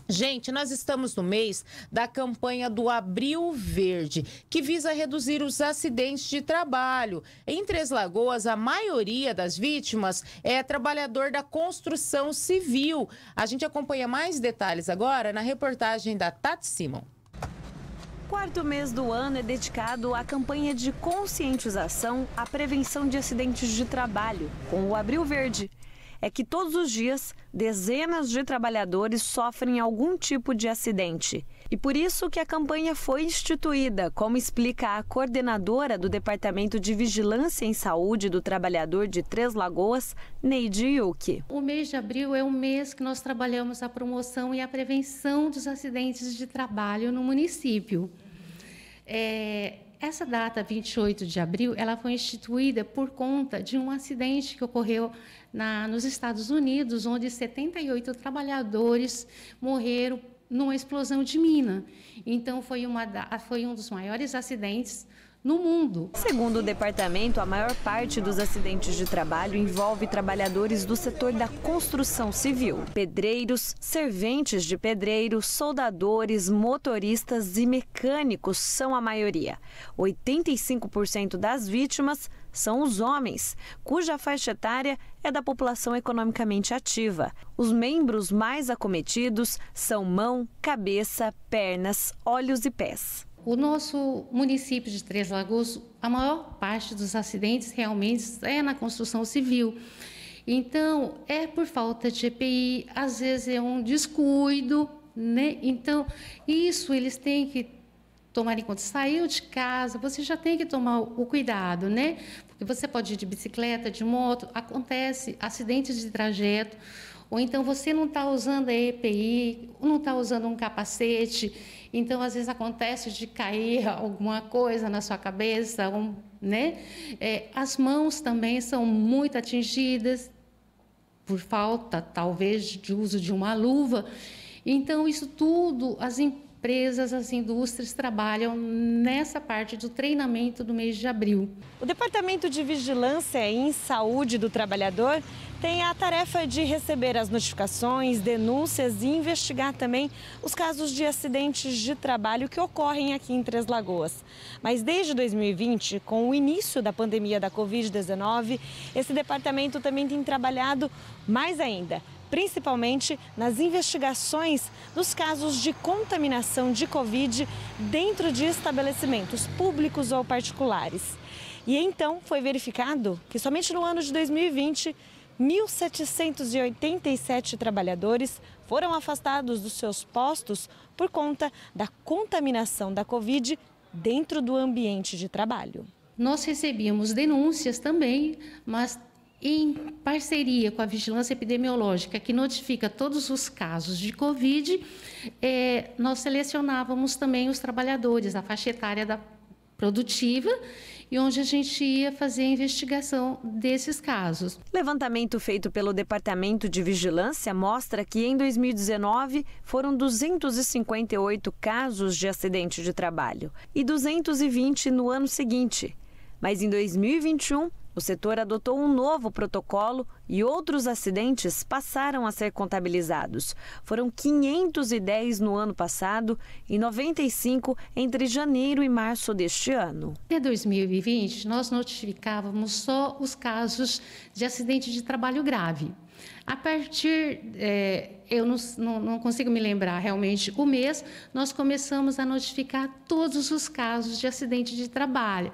Gente, nós estamos no mês da campanha do Abril Verde, que visa reduzir os acidentes de trabalho. Em Três Lagoas, a maioria das vítimas é trabalhador da construção civil. A gente acompanha mais detalhes agora na reportagem da Tati Simon. Quarto mês do ano é dedicado à campanha de conscientização à prevenção de acidentes de trabalho, com o Abril Verde. É que todos os dias, dezenas de trabalhadores sofrem algum tipo de acidente. E por isso que a campanha foi instituída, como explica a coordenadora do Departamento de Vigilância em Saúde do Trabalhador de Três Lagoas, Neide Yuki. O mês de abril é um mês que nós trabalhamos a promoção e a prevenção dos acidentes de trabalho no município. É... Essa data, vinte e oito de abril, ela foi instituída por conta de um acidente que ocorreu na, nos Estados Unidos, onde setenta e oito trabalhadores morreram numa explosão de mina. Então, foi, uma, foi um dos maiores acidentes no mundo. Segundo o departamento, a maior parte dos acidentes de trabalho envolve trabalhadores do setor da construção civil. Pedreiros, serventes de pedreiro, soldadores, motoristas e mecânicos são a maioria. oitenta e cinco por cento das vítimas são os homens, cuja faixa etária é da população economicamente ativa. Os membros mais acometidos são mão, cabeça, pernas, olhos e pés. O nosso município de Três Lagoas, a maior parte dos acidentes realmente é na construção civil. Então, é por falta de E P I, às vezes é um descuido, né? Então, isso eles têm que tomar em conta. Saiu de casa, você já tem que tomar o cuidado, né? Porque você pode ir de bicicleta, de moto, acontece acidentes de trajeto, ou então você não está usando a E P I, não está usando um capacete. Então, às vezes, acontece de cair alguma coisa na sua cabeça, um, né? É, as mãos também são muito atingidas por falta, talvez, de uso de uma luva. Então, isso tudo, as empresas, as indústrias trabalham nessa parte do treinamento do mês de abril. O Departamento de Vigilância em Saúde do Trabalhador tem a tarefa de receber as notificações, denúncias e investigar também os casos de acidentes de trabalho que ocorrem aqui em Três Lagoas. Mas desde dois mil e vinte, com o início da pandemia da covid dezenove, esse departamento também tem trabalhado mais ainda, principalmente nas investigações dos casos de contaminação de Covid dentro de estabelecimentos públicos ou particulares. E então foi verificado que somente no ano de dois mil e vinte, mil setecentos e oitenta e sete trabalhadores foram afastados dos seus postos por conta da contaminação da Covid dentro do ambiente de trabalho. Nós recebíamos denúncias também, mas em parceria com a Vigilância Epidemiológica, que notifica todos os casos de Covid, é, nós selecionávamos também os trabalhadores, a faixa etária da produtiva, e onde a gente ia fazer a investigação desses casos. Levantamento feito pelo Departamento de Vigilância mostra que em dois mil e dezenove foram duzentos e cinquenta e oito casos de acidente de trabalho e duzentos e vinte no ano seguinte. Mas em dois mil e vinte e um, o setor adotou um novo protocolo e outros acidentes passaram a ser contabilizados. Foram quinhentos e dez no ano passado e noventa e cinco entre janeiro e março deste ano. Até dois mil e vinte, nós notificávamos só os casos de acidente de trabalho grave. A partir, é, eu não, não, não consigo me lembrar realmente o mês, nós começamos a notificar todos os casos de acidente de trabalho.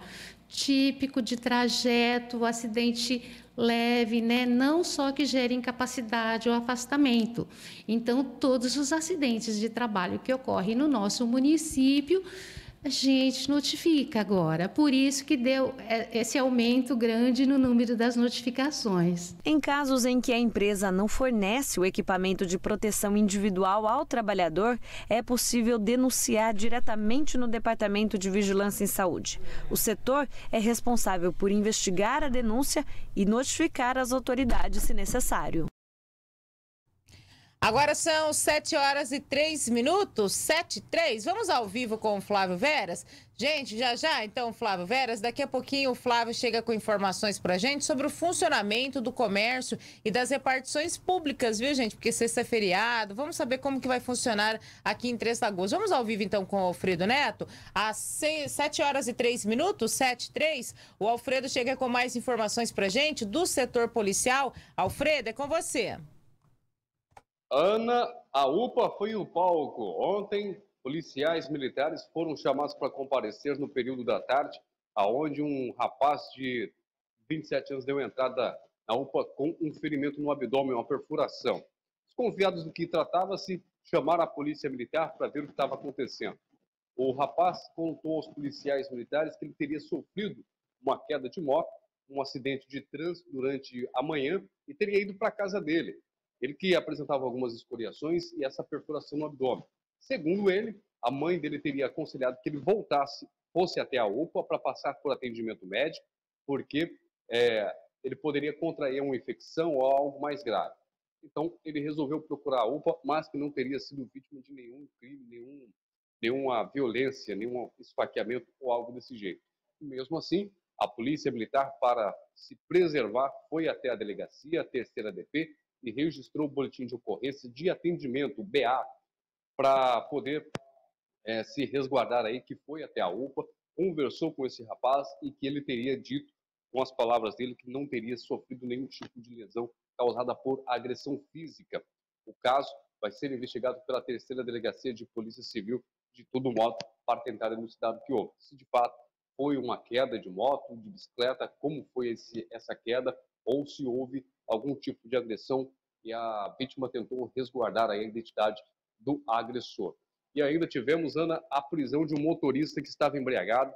Típico de trajeto, acidente leve, né? Não só que gere incapacidade ou afastamento. Então, todos os acidentes de trabalho que ocorrem no nosso município, a gente notifica agora. Por isso que deu esse aumento grande no número das notificações. Em casos em que a empresa não fornece o equipamento de proteção individual ao trabalhador, é possível denunciar diretamente no Departamento de Vigilância em Saúde. O setor é responsável por investigar a denúncia e notificar as autoridades se necessário. Agora são sete horas e três minutos, sete e três. Vamos ao vivo com o Flávio Veras? Gente, já já, então, Flávio Veras, daqui a pouquinho o Flávio chega com informações pra gente sobre o funcionamento do comércio e das repartições públicas, viu, gente? Porque sexta é feriado, vamos saber como que vai funcionar aqui em Três Lagoas. Vamos ao vivo, então, com o Alfredo Neto. Às sete horas e três minutos, sete e três, o Alfredo chega com mais informações pra gente do setor policial. Alfredo, é com você. Ana, a U P A foi o palco. Ontem, policiais militares foram chamados para comparecer no período da tarde, aonde um rapaz de vinte e sete anos deu entrada na U P A com um ferimento no abdômen, uma perfuração. Desconfiados do que tratava-se, chamaram a polícia militar para ver o que estava acontecendo. O rapaz contou aos policiais militares que ele teria sofrido uma queda de moto, um acidente de trânsito durante a manhã e teria ido para a casa dele. Ele que apresentava algumas escoriações e essa perfuração no abdômen. Segundo ele, a mãe dele teria aconselhado que ele voltasse, fosse até a U P A para passar por atendimento médico, porque é, ele poderia contrair uma infecção ou algo mais grave. Então, ele resolveu procurar a U P A, mas que não teria sido vítima de nenhum crime, nenhum, nenhuma violência, nenhum esfaqueamento ou algo desse jeito. E mesmo assim, a Polícia Militar, para se preservar, foi até a delegacia, a terceira D P, e registrou o boletim de ocorrência de atendimento, o B A, para poder é, se resguardar aí, que foi até a U P A, conversou com esse rapaz e que ele teria dito, com as palavras dele, que não teria sofrido nenhum tipo de lesão causada por agressão física. O caso vai ser investigado pela terceira Delegacia de Polícia Civil, de todo modo, para tentar elucidar o que houve. Se de fato foi uma queda de moto, de bicicleta, como foi esse, essa queda, ou se houve algum tipo de agressão e a vítima tentou resguardar a identidade do agressor. E ainda tivemos, Ana, a prisão de um motorista que estava embriagado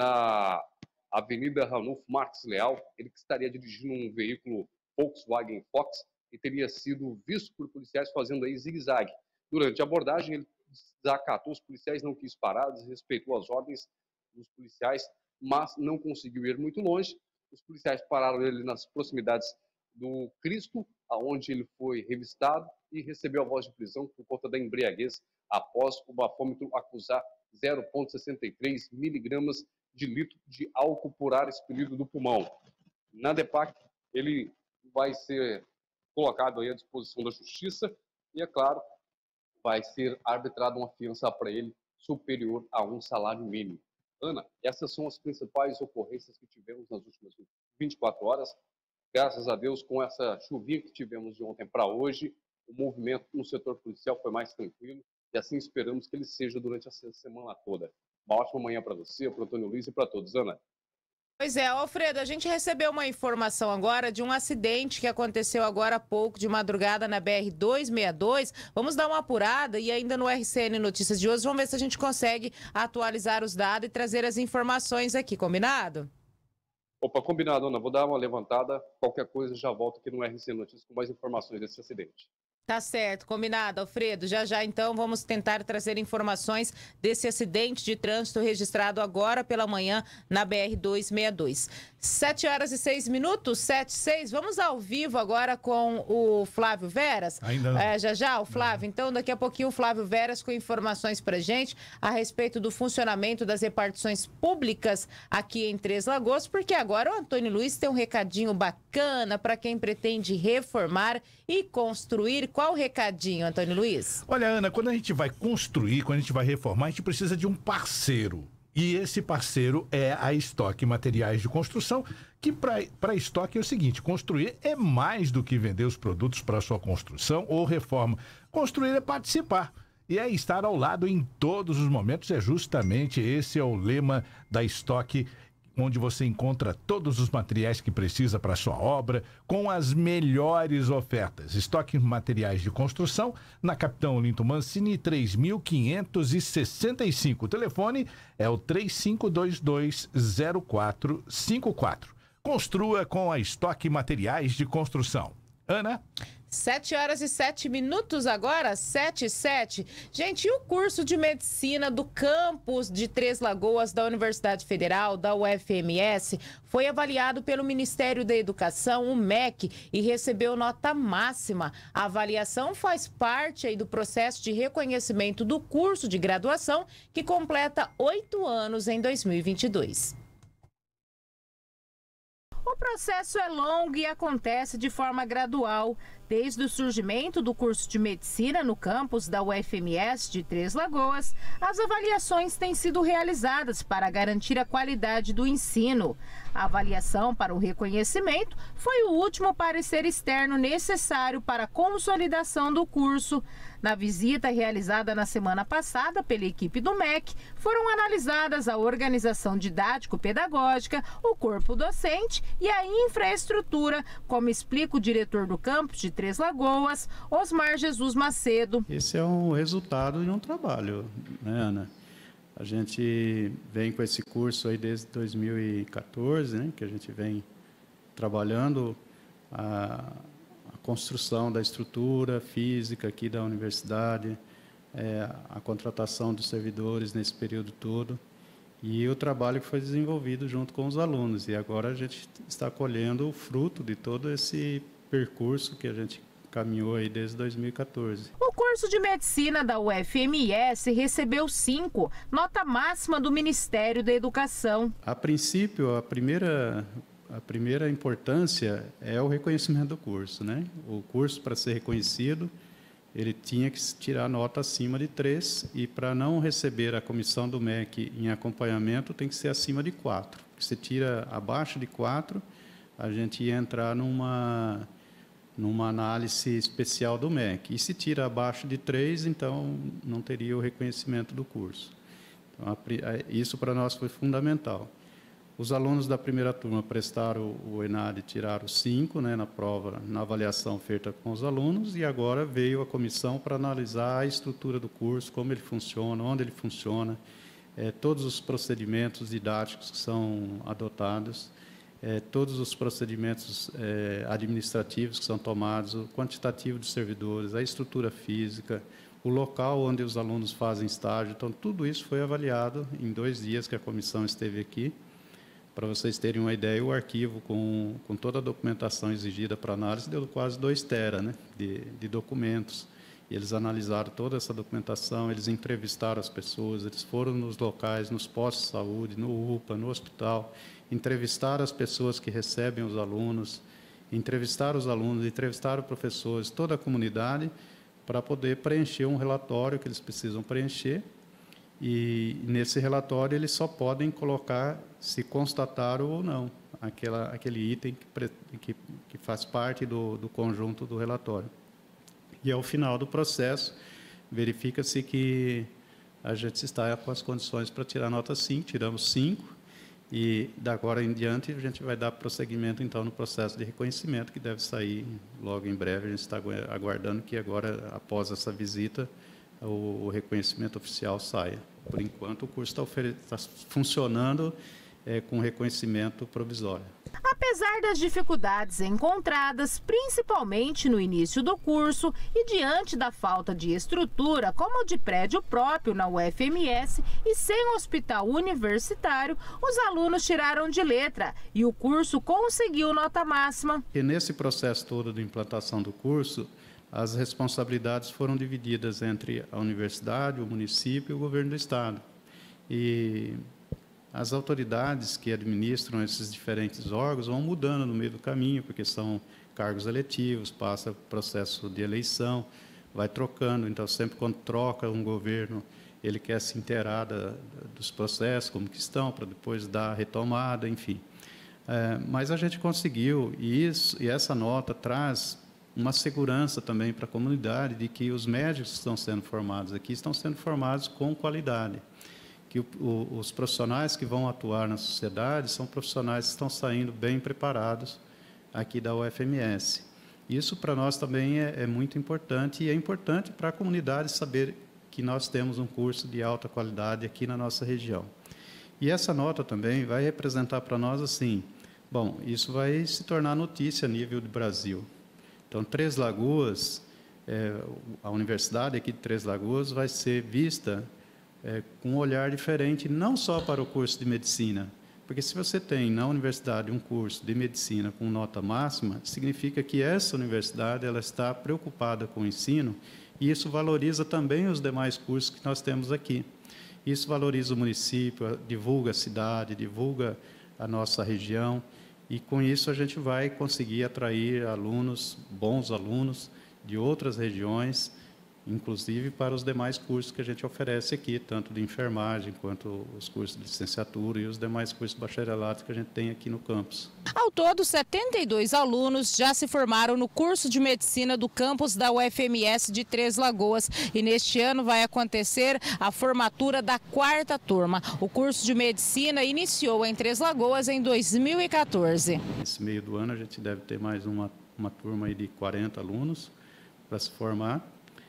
na Avenida Ranulfo Marques Leal. Ele que estaria dirigindo um veículo Volkswagen Fox e teria sido visto por policiais fazendo aí zigue-zague. Durante a abordagem, ele desacatou os policiais, não quis parar, desrespeitou as ordens dos policiais, mas não conseguiu ir muito longe. Os policiais pararam ele nas proximidades do Cristo, aonde ele foi revistado e recebeu a voz de prisão por conta da embriaguez após o bafômetro acusar zero vírgula sessenta e três miligramas de litro de álcool por ar expelido do pulmão. Na DEPAC, ele vai ser colocado aí à disposição da Justiça e, é claro, vai ser arbitrada uma fiança para ele superior a um salário mínimo. Ana, essas são as principais ocorrências que tivemos nas últimas vinte e quatro horas. Graças a Deus, com essa chuvinha que tivemos de ontem para hoje, o movimento no setor policial foi mais tranquilo e assim esperamos que ele seja durante a semana toda. Uma ótima manhã para você, para o Antônio Luiz e para todos. Ana. Pois é, Alfredo, a gente recebeu uma informação agora de um acidente que aconteceu agora há pouco, de madrugada, na B R duzentos e sessenta e dois. Vamos dar uma apurada e ainda no R C N Notícias de hoje, vamos ver se a gente consegue atualizar os dados e trazer as informações aqui, combinado? Opa, combinado, Ana. Vou dar uma levantada. Qualquer coisa, já volto aqui no R C Notícias com mais informações desse acidente. Tá certo, combinado, Alfredo. Já já, então, vamos tentar trazer informações desse acidente de trânsito registrado agora pela manhã na B R duzentos e sessenta e dois. sete horas e seis minutos, sete e seis. Vamos ao vivo agora com o Flávio Veras. Ainda não. É, já já, o Flávio. Então, daqui a pouquinho o Flávio Veras com informações pra gente a respeito do funcionamento das repartições públicas aqui em Três Lagoas, porque agora o Antônio Luiz tem um recadinho bacana para quem pretende reformar e construir. Qual o recadinho, Antônio Luiz? Olha, Ana, quando a gente vai construir, quando a gente vai reformar, a gente precisa de um parceiro. E esse parceiro é a Estoque Materiais de Construção, que para Estoque é o seguinte: construir é mais do que vender os produtos para sua construção ou reforma. Construir é participar. E é estar ao lado em todos os momentos. É justamente esse é o lema da Estoque, onde você encontra todos os materiais que precisa para sua obra, com as melhores ofertas. Estoque Materiais de Construção, na Capitão Olinto Mancini, três mil quinhentos e sessenta e cinco. O telefone é o três cinco dois dois zero quatro cinco quatro. Construa com a Estoque Materiais de Construção. Ana? sete horas e sete minutos agora, sete e sete. Gente, e o curso de medicina do campus de Três Lagoas da Universidade Federal, da U F M S, foi avaliado pelo Ministério da Educação, o M E C, e recebeu nota máxima. A avaliação faz parte aí do processo de reconhecimento do curso de graduação, que completa oito anos em dois mil e vinte e dois. O processo é longo e acontece de forma gradual. Desde o surgimento do curso de medicina no campus da U F M S de Três Lagoas, as avaliações têm sido realizadas para garantir a qualidade do ensino. A avaliação para o reconhecimento foi o último parecer externo necessário para a consolidação do curso. Na visita realizada na semana passada pela equipe do M E C, foram analisadas a organização didático-pedagógica, o corpo docente e a infraestrutura, como explica o diretor do campus de Três Lagoas, Osmar Jesus Macedo. Esse é um resultado de um trabalho, né, Ana? A gente vem com esse curso aí desde dois mil e quatorze, né, que a gente vem trabalhando a, a construção da estrutura física aqui da universidade, é, a contratação dos servidores nesse período todo e o trabalho que foi desenvolvido junto com os alunos. E agora a gente está colhendo o fruto de todo esse percurso que a gente caminhou aí desde dois mil e quatorze. O curso de medicina da U F M S recebeu cinco, nota máxima do Ministério da Educação. A princípio, a primeira, a primeira importância é o reconhecimento do curso, né? O curso, para ser reconhecido, ele tinha que tirar nota acima de três e, para não receber a comissão do M E C em acompanhamento, tem que ser acima de quatro. Se tira abaixo de quatro, a gente ia entrar numa, numa análise especial do M E C. E se tira abaixo de três, então não teria o reconhecimento do curso. Então, isso para nós foi fundamental. Os alunos da primeira turma prestaram o ENAD e tiraram cinco, né, na prova, na avaliação feita com os alunos, e agora veio a comissão para analisar a estrutura do curso, como ele funciona, onde ele funciona, é, todos os procedimentos didáticos que são adotados, É, todos os procedimentos é, administrativos que são tomados, o quantitativo de servidores, a estrutura física, o local onde os alunos fazem estágio. Então, tudo isso foi avaliado em dois dias que a comissão esteve aqui. Para vocês terem uma ideia, o arquivo com, com toda a documentação exigida para análise deu quase dois tera, né, de, de documentos. E eles analisaram toda essa documentação, eles entrevistaram as pessoas, eles foram nos locais, nos postos de saúde, no U P A, no hospital, entrevistaram as pessoas que recebem os alunos, entrevistaram os alunos, entrevistaram professores, toda a comunidade, para poder preencher um relatório que eles precisam preencher. E nesse relatório eles só podem colocar se constataram ou não aquela, aquele item que, que, que faz parte do, do conjunto do relatório. E, ao final do processo, verifica-se que a gente está com as condições para tirar nota cinco, tiramos cinco, e, da agora em diante, a gente vai dar prosseguimento, então, no processo de reconhecimento, que deve sair logo em breve. A gente está aguardando que agora, após essa visita, o, o reconhecimento oficial saia. Por enquanto, o curso está, está funcionando é, com reconhecimento provisório. Apesar das dificuldades encontradas, principalmente no início do curso e diante da falta de estrutura, como de prédio próprio na U F M S e sem hospital universitário, os alunos tiraram de letra e o curso conseguiu nota máxima. E nesse processo todo de implantação do curso, as responsabilidades foram divididas entre a universidade, o município e o governo do estado. E as autoridades que administram esses diferentes órgãos vão mudando no meio do caminho, porque são cargos eletivos, passa o processo de eleição, vai trocando. Então, sempre quando troca um governo, ele quer se inteirar da, dos processos, como que estão, para depois dar a retomada, enfim. É, mas a gente conseguiu, e, isso, e essa nota traz uma segurança também para a comunidade de que os médicos que estão sendo formados aqui estão sendo formados com qualidade. Que o, o, os profissionais que vão atuar na sociedade são profissionais que estão saindo bem preparados aqui da U F M S. Isso, para nós, também é, é muito importante, e é importante para a comunidade saber que nós temos um curso de alta qualidade aqui na nossa região. E essa nota também vai representar para nós, assim, bom, isso vai se tornar notícia a nível do Brasil. Então, Três Lagoas, é, a Universidade aqui de Três Lagoas vai ser vista é, com um olhar diferente, não só para o curso de medicina, porque se você tem na universidade um curso de medicina com nota máxima, significa que essa universidade ela está preocupada com o ensino e isso valoriza também os demais cursos que nós temos aqui. Isso valoriza o município, divulga a cidade, divulga a nossa região e com isso a gente vai conseguir atrair alunos, bons alunos de outras regiões, inclusive para os demais cursos que a gente oferece aqui, tanto de enfermagem quanto os cursos de licenciatura e os demais cursos de bacharelato que a gente tem aqui no campus. Ao todo, setenta e dois alunos já se formaram no curso de medicina do campus da U F M S de Três Lagoas e neste ano vai acontecer a formatura da quarta turma. O curso de medicina iniciou em Três Lagoas em dois mil e quatorze. Nesse meio do ano a gente deve ter mais uma, uma turma aí de quarenta alunos para se formar.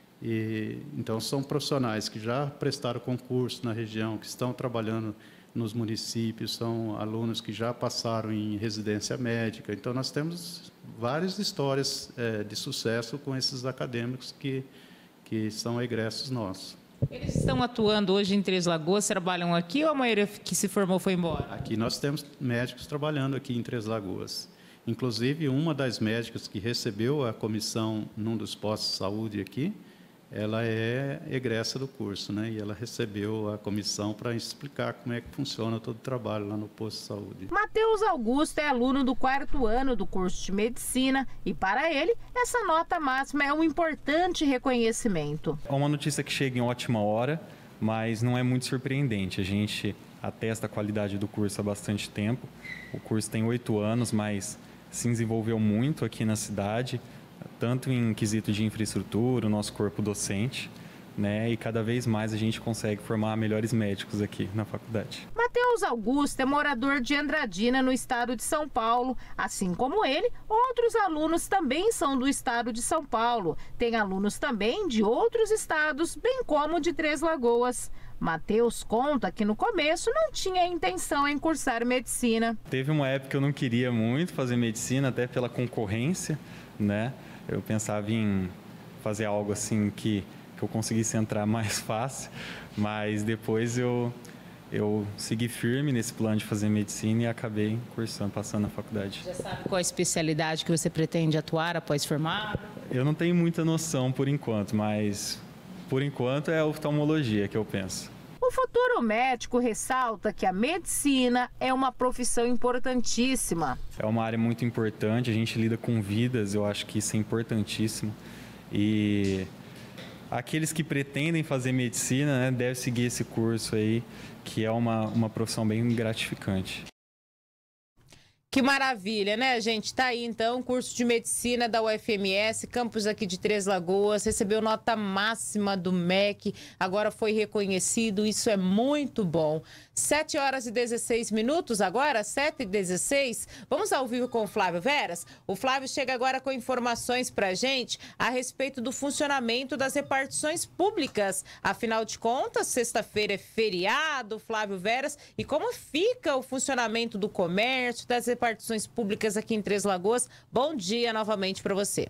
E, então, são profissionais que já prestaram concurso na região, que estão trabalhando nos municípios, são alunos que já passaram em residência médica. Então, nós temos várias histórias é, de sucesso com esses acadêmicos que, que são egressos nossos. Eles estão atuando hoje em Três Lagoas, trabalham aqui ou a maioria que se formou foi embora? Aqui nós temos médicos trabalhando aqui em Três Lagoas. Inclusive, uma das médicas que recebeu a comissão num dos postos de saúde aqui, ela é egressa do curso, né? E ela recebeu a comissão para explicar como é que funciona todo o trabalho lá no posto de saúde. Matheus Augusto é aluno do quarto ano do curso de medicina e, para ele, essa nota máxima é um importante reconhecimento. É uma notícia que chega em ótima hora, mas não é muito surpreendente. A gente atesta a qualidade do curso há bastante tempo. O curso tem oito anos, mas se desenvolveu muito aqui na cidade, tanto em quesito de infraestrutura, o nosso corpo docente, né? E cada vez mais a gente consegue formar melhores médicos aqui na faculdade. Matheus Augusto é morador de Andradina, no estado de São Paulo. Assim como ele, outros alunos também são do estado de São Paulo. Tem alunos também de outros estados, bem como de Três Lagoas. Matheus conta que no começo não tinha intenção em cursar medicina. Teve uma época que eu não queria muito fazer medicina, até pela concorrência, né? Eu pensava em fazer algo assim que, que eu conseguisse entrar mais fácil, mas depois eu, eu segui firme nesse plano de fazer medicina e acabei cursando, passando na faculdade. Já sabe qual a especialidade que você pretende atuar após formar? Eu não tenho muita noção por enquanto, mas por enquanto é a oftalmologia que eu penso. O futuro médico ressalta que a medicina é uma profissão importantíssima. É uma área muito importante, a gente lida com vidas, eu acho que isso é importantíssimo. E aqueles que pretendem fazer medicina, né, devem seguir esse curso aí, que é uma, uma profissão bem gratificante. Que maravilha, né, gente? Tá aí, então, curso de medicina da U F M S, campus aqui de Três Lagoas, recebeu nota máxima do M E C, agora foi reconhecido, isso é muito bom. sete horas e dezesseis minutos agora, sete e dezesseis. Vamos ao vivo com o Flávio Veras? O Flávio chega agora com informações pra gente a respeito do funcionamento das repartições públicas. Afinal de contas, sexta-feira é feriado, Flávio Veras, e como fica o funcionamento do comércio, das repartições repartições públicas aqui em Três Lagoas. Bom dia novamente para você.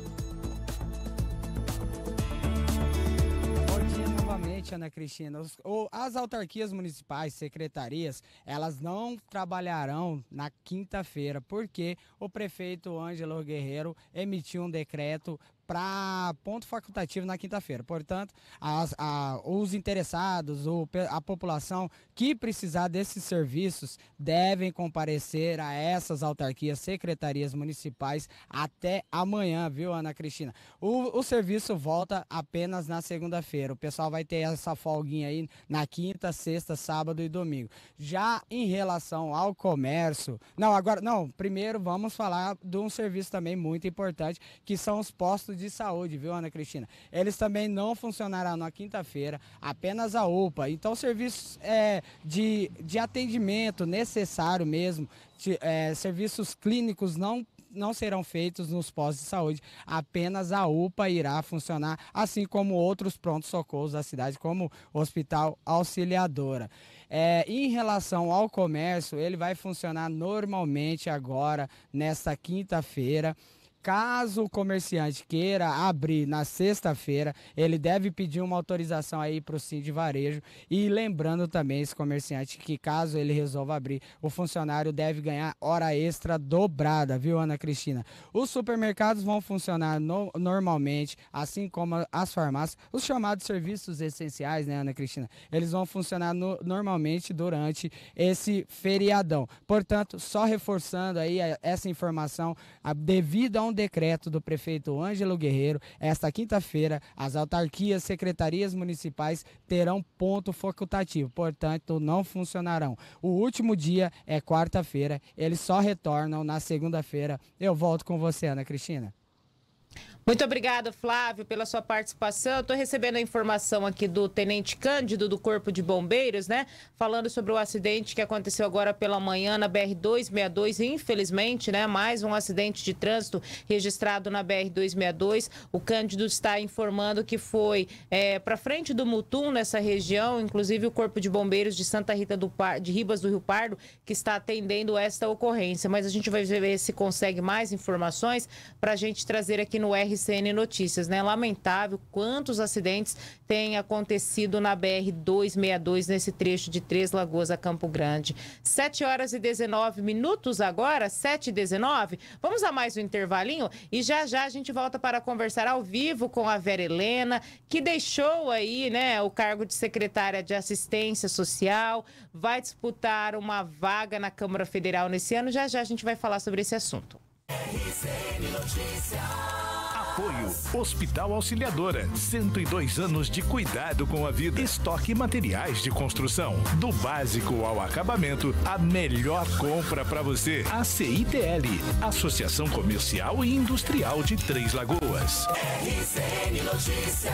Bom dia novamente, Ana Cristina. Os, ou, as autarquias municipais, secretarias, elas não trabalharão na quinta-feira, porque o prefeito Ângelo Guerreiro emitiu um decreto para ponto facultativo na quinta-feira. Portanto, as, a, os interessados, ou a população que precisar desses serviços devem comparecer a essas autarquias, secretarias municipais até amanhã, viu, Ana Cristina? O, o serviço volta apenas na segunda-feira. O pessoal vai ter essa folguinha aí na quinta, sexta, sábado e domingo. Já em relação ao comércio... Não, agora, não, primeiro vamos falar de um serviço também muito importante, que são os postos de saúde, viu, Ana Cristina? Eles também não funcionarão na quinta-feira, apenas a U P A. Então, serviços é, de, de atendimento necessário mesmo, de, é, serviços clínicos não não serão feitos nos postos de saúde, apenas a U P A irá funcionar, assim como outros prontos-socorros da cidade, como o Hospital Auxiliadora. É, em relação ao comércio, ele vai funcionar normalmente agora, nesta quinta-feira, Caso o comerciante queira abrir na sexta-feira, ele deve pedir uma autorização aí para o Síndico Varejo. E lembrando também esse comerciante que caso ele resolva abrir, o funcionário deve ganhar hora extra dobrada, viu, Ana Cristina? Os supermercados vão funcionar no, normalmente, assim como as farmácias, os chamados serviços essenciais, né, Ana Cristina? Eles vão funcionar no, normalmente durante esse feriadão. Portanto, só reforçando aí essa informação, a, devido a um decreto do prefeito Ângelo Guerreiro, esta quinta-feira, as autarquias, secretarias municipais terão ponto facultativo, portanto, não funcionarão. O último dia é quarta-feira, eles só retornam na segunda-feira. Eu volto com você, Ana Cristina. Muito obrigada, Flávio, pela sua participação. Eu estou recebendo a informação aqui do Tenente Cândido, do Corpo de Bombeiros, né? Falando sobre o acidente que aconteceu agora pela manhã na B R duzentos e sessenta e dois. Infelizmente, né? Mais um acidente de trânsito registrado na B R duzentos e sessenta e dois. O Cândido está informando que foi é, para frente do Mutum, nessa região. Inclusive, o Corpo de Bombeiros de Santa Rita do Par... de Ribas do Rio Pardo, que está atendendo esta ocorrência. Mas a gente vai ver se consegue mais informações para a gente trazer aqui no R C N Notícias, né? Lamentável quantos acidentes têm acontecido na B R duzentos e sessenta e dois nesse trecho de Três Lagoas a Campo Grande. sete horas e dezenove minutos agora, sete e dezenove. Vamos a mais um intervalinho e já já a gente volta para conversar ao vivo com a Vera Helena, que deixou aí, né, o cargo de secretária de Assistência Social, vai disputar uma vaga na Câmara Federal nesse ano. Já já a gente vai falar sobre esse assunto. R C N Notícias. Apoio Hospital Auxiliadora, cento e dois anos de cuidado com a vida. Estoque materiais de construção, do básico ao acabamento, a melhor compra para você. A C I T L, Associação Comercial e Industrial de Três Lagoas. R C N Notícias.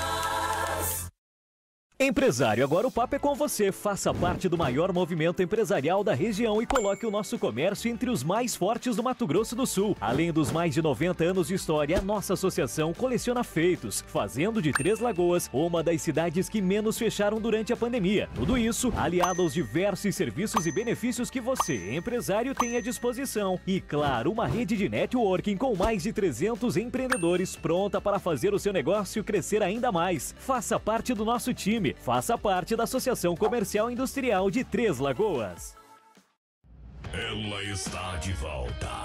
Empresário, agora o papo é com você. Faça parte do maior movimento empresarial da região e coloque o nosso comércio entre os mais fortes do Mato Grosso do Sul. Além dos mais de noventa anos de história, a nossa associação coleciona feitos, fazendo de Três Lagoas uma das cidades que menos fecharam durante a pandemia. Tudo isso aliado aos diversos serviços e benefícios que você, empresário, tem à disposição. E, claro, uma rede de networking com mais de trezentos empreendedores pronta para fazer o seu negócio crescer ainda mais. Faça parte do nosso time. Faça parte da Associação Comercial e Industrial de Três Lagoas. Ela está de volta.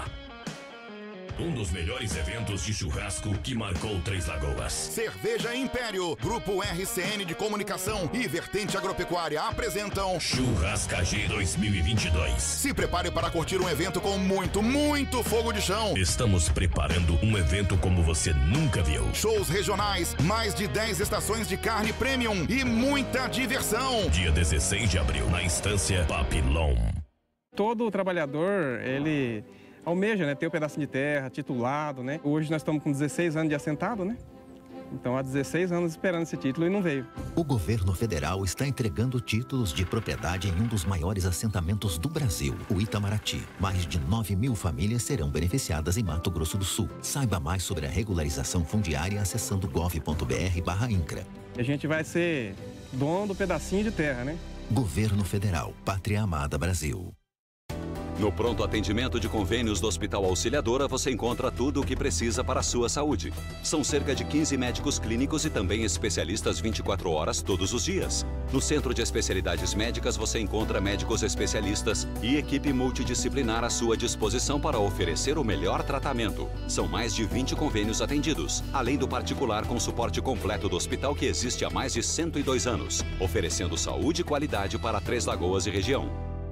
Um dos melhores eventos de churrasco que marcou Três Lagoas. Cerveja Império, Grupo R C N de Comunicação e Vertente Agropecuária apresentam Churrasca G dois mil e vinte e dois. Se prepare para curtir um evento com muito, muito fogo de chão. Estamos preparando um evento como você nunca viu. Shows regionais, mais de dez estações de carne premium e muita diversão. Dia dezesseis de abril, na Estância Papilon. Todo trabalhador, ele almeja, né, ter um pedacinho de terra, titulado, né? Hoje nós estamos com dezesseis anos de assentado, né? Então há dezesseis anos esperando esse título e não veio. O governo federal está entregando títulos de propriedade em um dos maiores assentamentos do Brasil, o Itamaraty. Mais de nove mil famílias serão beneficiadas em Mato Grosso do Sul. Saiba mais sobre a regularização fundiária acessando gov ponto br barra INCRA. A gente vai ser dono do pedacinho de terra, né? Governo Federal, Pátria Amada Brasil. No pronto atendimento de convênios do Hospital Auxiliadora, você encontra tudo o que precisa para a sua saúde. São cerca de quinze médicos clínicos e também especialistas vinte e quatro horas todos os dias. No Centro de Especialidades Médicas, você encontra médicos especialistas e equipe multidisciplinar à sua disposição para oferecer o melhor tratamento. São mais de vinte convênios atendidos, além do particular com suporte completo do hospital que existe há mais de cento e dois anos, oferecendo saúde e qualidade para Três Lagoas e região.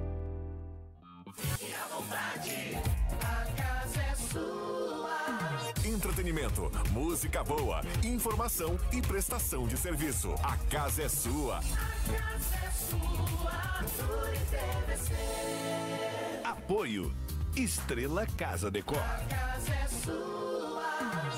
Entretenimento, música boa, informação e prestação de serviço. A casa é sua. A casa é sua, T V C. Apoio Estrela Casa Decor. A casa é sua.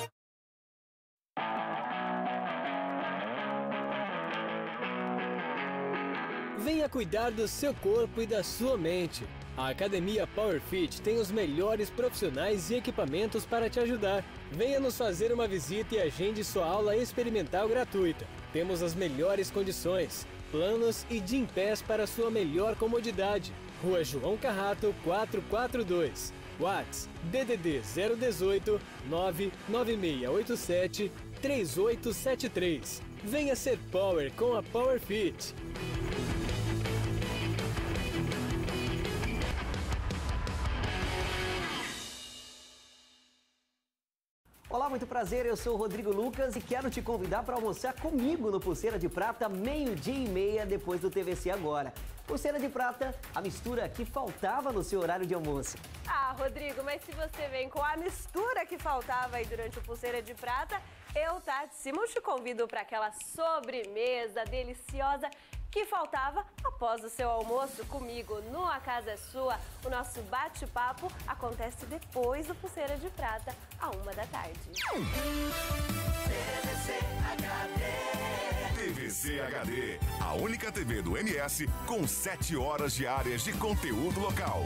Venha cuidar do seu corpo e da sua mente. A Academia PowerFit tem os melhores profissionais e equipamentos para te ajudar. Venha nos fazer uma visita e agende sua aula experimental gratuita. Temos as melhores condições, planos e Gympass para sua melhor comodidade. Rua João Carrato, quatrocentos e quarenta e dois. WhatsApp D D D zero dezoito, nove nove seis oito sete, três oito sete três. Venha ser Power com a Power Fit. Olá, muito prazer, eu sou o Rodrigo Lucas e quero te convidar para almoçar comigo no Pulseira de Prata, meio-dia e meia, depois do T V C Agora. Pulseira de Prata, a mistura que faltava no seu horário de almoço. Ah, Rodrigo, mas se você vem com a mistura que faltava aí durante o Pulseira de Prata, eu, Tati Simons, te convido para aquela sobremesa deliciosa que faltava após o seu almoço comigo no A Casa é Sua. O nosso bate-papo acontece depois do Pulseira de Prata, à uma da tarde. T V C H D, a única T V do M S com sete horas diárias de conteúdo local.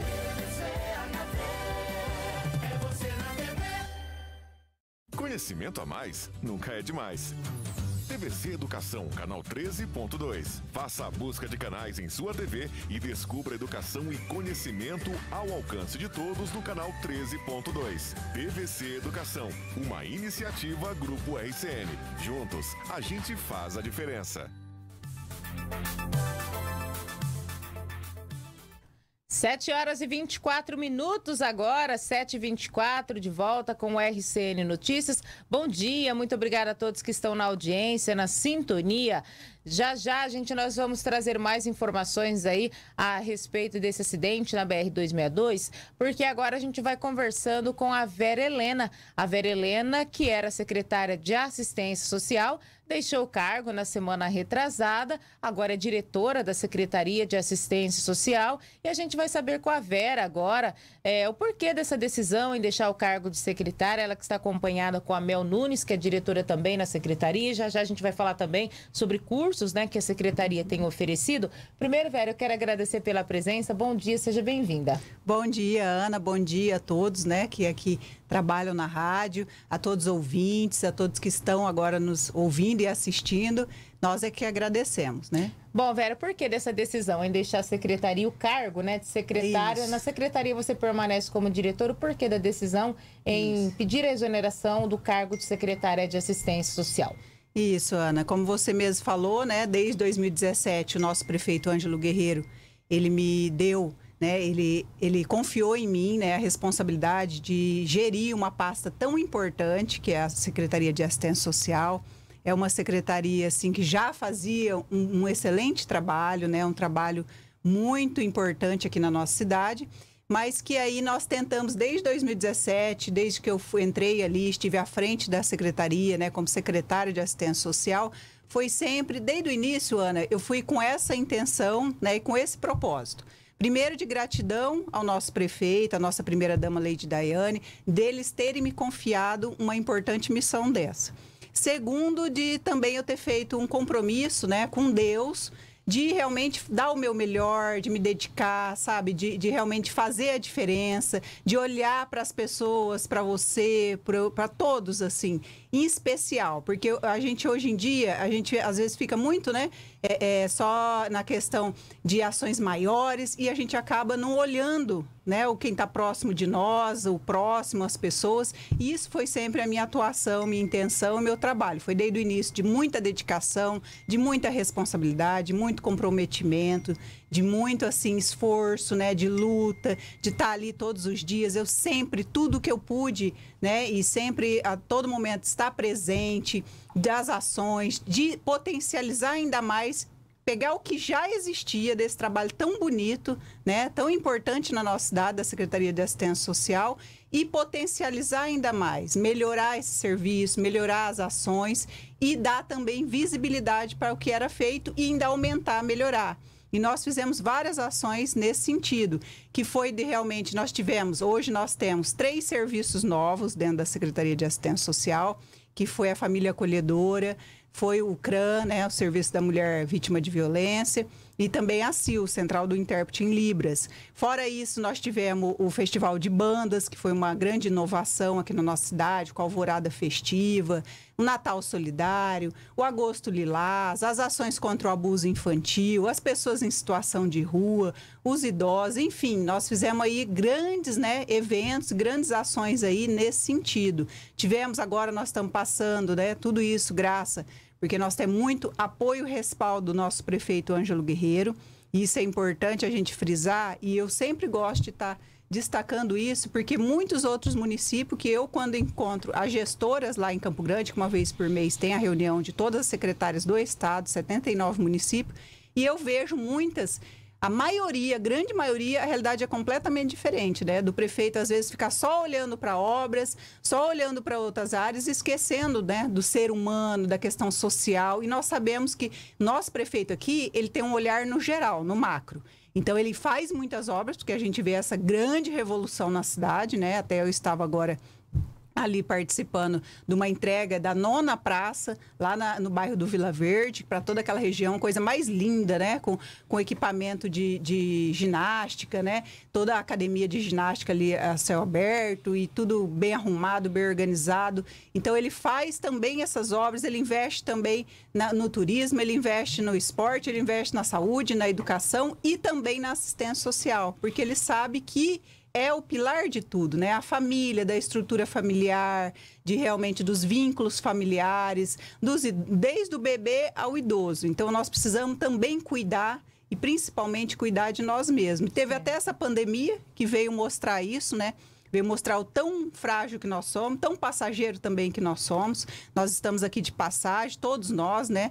Conhecimento a mais nunca é demais. T V C Educação, canal treze ponto dois. Faça a busca de canais em sua T V e descubra educação e conhecimento ao alcance de todos no canal treze ponto dois. T V C Educação, uma iniciativa Grupo R C N. Juntos, a gente faz a diferença. sete horas e vinte e quatro minutos agora, sete e vinte e quatro, de volta com o R C N Notícias. Bom dia, muito obrigada a todos que estão na audiência, na sintonia. Já já, gente, nós vamos trazer mais informações aí a respeito desse acidente na B R duzentos e sessenta e dois, porque agora a gente vai conversando com a Vera Helena. A Vera Helena, que era secretária de Assistência Social, deixou o cargo na semana retrasada, agora é diretora da Secretaria de Assistência Social, e a gente vai saber com a Vera agora é, o porquê dessa decisão em deixar o cargo de secretária. Ela que está acompanhada com a Mel Nunes, que é diretora também na Secretaria. Já já a gente vai falar também sobre cursos, né, que a Secretaria tem oferecido. Primeiro, Vera, eu quero agradecer pela presença. Bom dia, seja bem-vinda. Bom dia, Ana. Bom dia a todos, né, que aqui trabalham na rádio, a todos os ouvintes, a todos que estão agora nos ouvindo e assistindo. Nós é que agradecemos, né? Bom, Vera, por que dessa decisão em deixar a secretaria, o cargo, né, de secretária? Isso. Na secretaria você permanece como diretor, o porquê da decisão em Isso. pedir a exoneração do cargo de secretária de Assistência Social? Isso, Ana. Como você mesmo falou, né, desde dois mil e dezessete, o nosso prefeito Ângelo Guerreiro, ele me deu, né, ele, ele confiou em mim, né, a responsabilidade de gerir uma pasta tão importante, que é a Secretaria de Assistência Social. É uma secretaria, assim, que já fazia um, um excelente trabalho, né, um trabalho muito importante aqui na nossa cidade, mas que aí nós tentamos desde dois mil e dezessete, desde que eu fui, entrei ali, estive à frente da secretaria, né, como secretária de Assistência Social, foi sempre, desde o início, Ana, eu fui com essa intenção, né, e com esse propósito. Primeiro, de gratidão ao nosso prefeito, à nossa primeira-dama, Lady Daiane, deles terem me confiado uma importante missão dessa. Segundo, de também eu ter feito um compromisso, né, com Deus, de realmente dar o meu melhor, de me dedicar, sabe? De, de realmente fazer a diferença, de olhar para as pessoas, para você, para todos, assim, em especial. Porque a gente, hoje em dia, a gente às vezes fica muito, né? É, é, só na questão de ações maiores e a gente acaba não olhando, né, o quem está próximo de nós, o próximo, as pessoas. E isso foi sempre a minha atuação, minha intenção, meu trabalho. Foi desde o início de muita dedicação, de muita responsabilidade, muito comprometimento, de muito, assim, esforço, né, de luta, de estar ali todos os dias. Eu sempre, tudo que eu pude, né, e sempre, a todo momento, estar presente das ações, de potencializar ainda mais, pegar o que já existia desse trabalho tão bonito, né, tão importante na nossa cidade, da Secretaria de Assistência Social, e potencializar ainda mais, melhorar esse serviço, melhorar as ações e dar também visibilidade para o que era feito e ainda aumentar, melhorar. E nós fizemos várias ações nesse sentido, que foi de realmente, nós tivemos, hoje nós temos três serviços novos dentro da Secretaria de Assistência Social, que foi a Família Acolhedora, foi o C R A M, né, o Serviço da Mulher Vítima de Violência, e também a C I L, Central do Intérprete em Libras. Fora isso, nós tivemos o Festival de Bandas, que foi uma grande inovação aqui na nossa cidade, com a alvorada festiva, o Natal Solidário, o Agosto Lilás, as ações contra o abuso infantil, as pessoas em situação de rua, os idosos, enfim, nós fizemos aí grandes, né, eventos, grandes ações aí nesse sentido. Tivemos agora, nós estamos passando, né, tudo isso graças, porque nós temos muito apoio e respaldo do nosso prefeito Ângelo Guerreiro, e isso é importante a gente frisar, e eu sempre gosto de estar destacando isso, porque muitos outros municípios que eu, quando encontro as gestoras lá em Campo Grande, que uma vez por mês tem a reunião de todas as secretárias do estado, setenta e nove municípios, e eu vejo muitas, a maioria, a grande maioria, a realidade é completamente diferente, né? Do prefeito, às vezes, ficar só olhando para obras, só olhando para outras áreas, esquecendo, né, do ser humano, da questão social, e nós sabemos que nosso prefeito aqui, ele tem um olhar no geral, no macro. Então, ele faz muitas obras, porque a gente vê essa grande revolução na cidade, né? Até eu estava agora ali participando de uma entrega da nona praça, lá na, no bairro do Vila Verde, para toda aquela região, coisa mais linda, né? Com, com equipamento de, de ginástica, né? Toda a academia de ginástica ali a céu aberto e tudo bem arrumado, bem organizado. Então, ele faz também essas obras, ele investe também na, no turismo, ele investe no esporte, ele investe na saúde, na educação e também na assistência social, porque ele sabe que é o pilar de tudo, né? A família, da estrutura familiar, de realmente dos vínculos familiares, dos, desde o bebê ao idoso. Então, nós precisamos também cuidar e principalmente cuidar de nós mesmos. Teve é. até essa pandemia que veio mostrar isso, né? Veio mostrar o tão frágil que nós somos, tão passageiro também que nós somos. Nós estamos aqui de passagem, todos nós, né?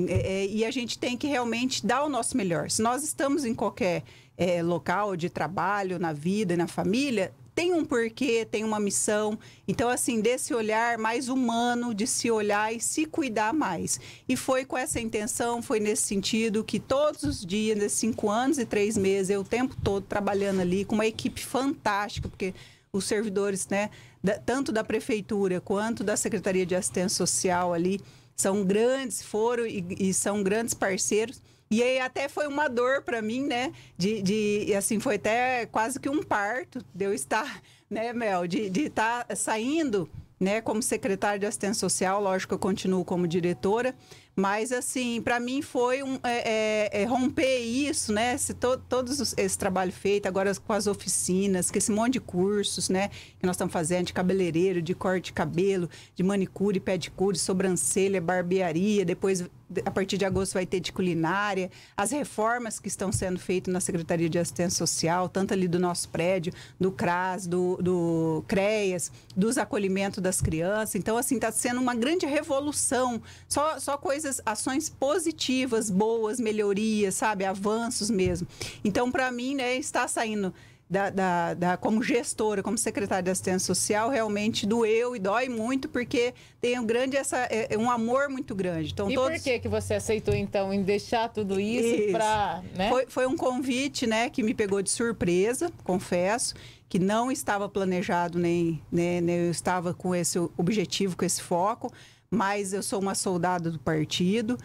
E a gente tem que realmente dar o nosso melhor. Se nós estamos em qualquer é, local de trabalho, na vida e na família, tem um porquê, tem uma missão. Então, assim, desse olhar mais humano, de se olhar e se cuidar mais. E foi com essa intenção, foi nesse sentido que todos os dias, nesses cinco anos e três meses, eu o tempo todo trabalhando ali com uma equipe fantástica, porque os servidores, né, da, tanto da prefeitura quanto da Secretaria de Assistência Social ali, são grandes, foram e, e são grandes parceiros. E aí até foi uma dor para mim, né? De, de, assim, foi até quase que um parto de eu estar, né, Mel? De estar tá saindo, né, como secretária de Assistência Social. Lógico que eu continuo como diretora. Mas, assim, para mim foi um, é, é, romper isso, né? Esse, to, todos os, esse trabalho feito, agora com as oficinas, com esse monte de cursos, né? Que nós estamos fazendo de cabeleireiro, de corte de cabelo, de manicure, pedicure, sobrancelha, barbearia. Depois, a partir de agosto, vai ter de culinária. As reformas que estão sendo feitas na Secretaria de Assistência Social, tanto ali do nosso prédio, do CRAS, do, do CREAS, dos acolhimentos das crianças. Então, assim, está sendo uma grande revolução. Só, só coisas, ações positivas, boas, melhorias, sabe? Avanços mesmo. Então, para mim, né, está saindo da, da, da, como gestora, como secretária de Assistência Social, realmente doeu e dói muito, porque tem um grande, essa, é, um amor muito grande. Então, e todos... por que que você aceitou, então, em deixar tudo isso, isso. para... Né? Foi, foi um convite, né, que me pegou de surpresa, confesso, que não estava planejado, nem, nem, nem eu estava com esse objetivo, com esse foco, mas eu sou uma soldada do partido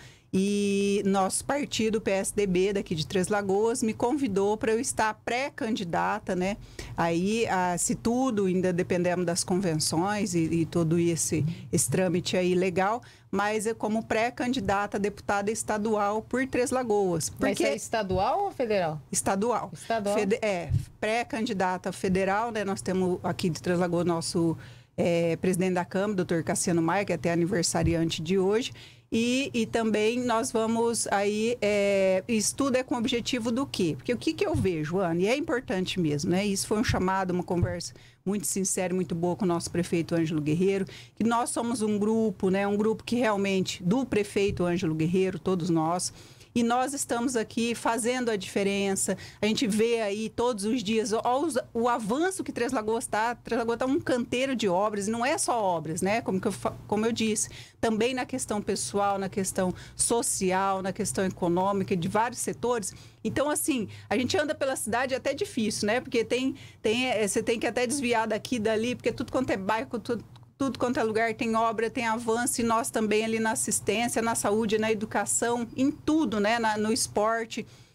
e nosso partido, o P S D B, daqui de Três Lagoas, me convidou para eu estar pré-candidata, né? Aí, ah, se tudo, ainda dependemos das convenções e, e todo esse, esse trâmite aí legal, mas eu como pré-candidata a deputada estadual por Três Lagoas. Porque... Mas é estadual ou federal? Estadual. Estadual. Fede... É, pré-candidata federal, né? Nós temos aqui de Três Lagoas nosso... É, presidente da Câmara, doutor Cassiano Maia, que é até aniversariante de hoje, e, e também nós vamos aí, é, isso tudo é com o objetivo do quê? Porque o que, que eu vejo, Ana, e é importante mesmo, né? Isso foi um chamado, uma conversa muito sincera e muito boa com o nosso prefeito Ângelo Guerreiro, que nós somos um grupo, né? Um grupo que realmente, do prefeito Ângelo Guerreiro, todos nós, e nós estamos aqui fazendo a diferença. A gente vê aí todos os dias o, o avanço que Três Lagoas está. Três Lagoas está um canteiro de obras, e não é só obras, né? Como, que eu, como eu disse, também na questão pessoal, na questão social, na questão econômica, de vários setores. Então, assim, a gente anda pela cidade, é até difícil, né? Porque tem, tem, você tem que até desviar daqui e dali, porque tudo quanto é bairro, tudo... Tudo quanto é lugar tem obra, tem avanço, e nós também ali na assistência, na saúde, na educação, em tudo, né? Na, no esporte.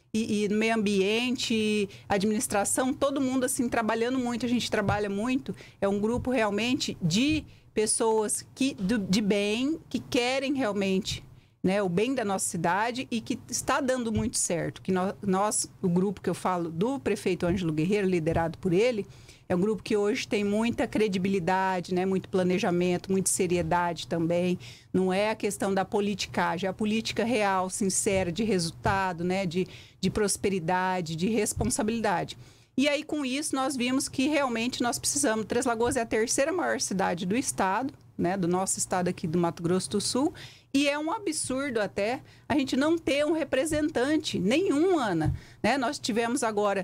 e, e meio ambiente, administração, todo mundo assim trabalhando muito, a gente trabalha muito. É um grupo realmente de pessoas que, do, de bem, que querem realmente, né, o bem da nossa cidade e que está dando muito certo. Que nós, nós, o grupo que eu falo do prefeito Ângelo Guerreiro, liderado por ele, é um grupo que hoje tem muita credibilidade, né? Muito planejamento, muita seriedade também. Não é a questão da politicagem, é a política real, sincera, de resultado, né? de, de prosperidade, de responsabilidade. E aí, com isso, nós vimos que realmente nós precisamos. Três Lagoas é a terceira maior cidade do estado, né? Do nosso estado aqui do Mato Grosso do Sul. E é um absurdo até a gente não ter um representante nenhum, Ana. Né? Nós tivemos agora...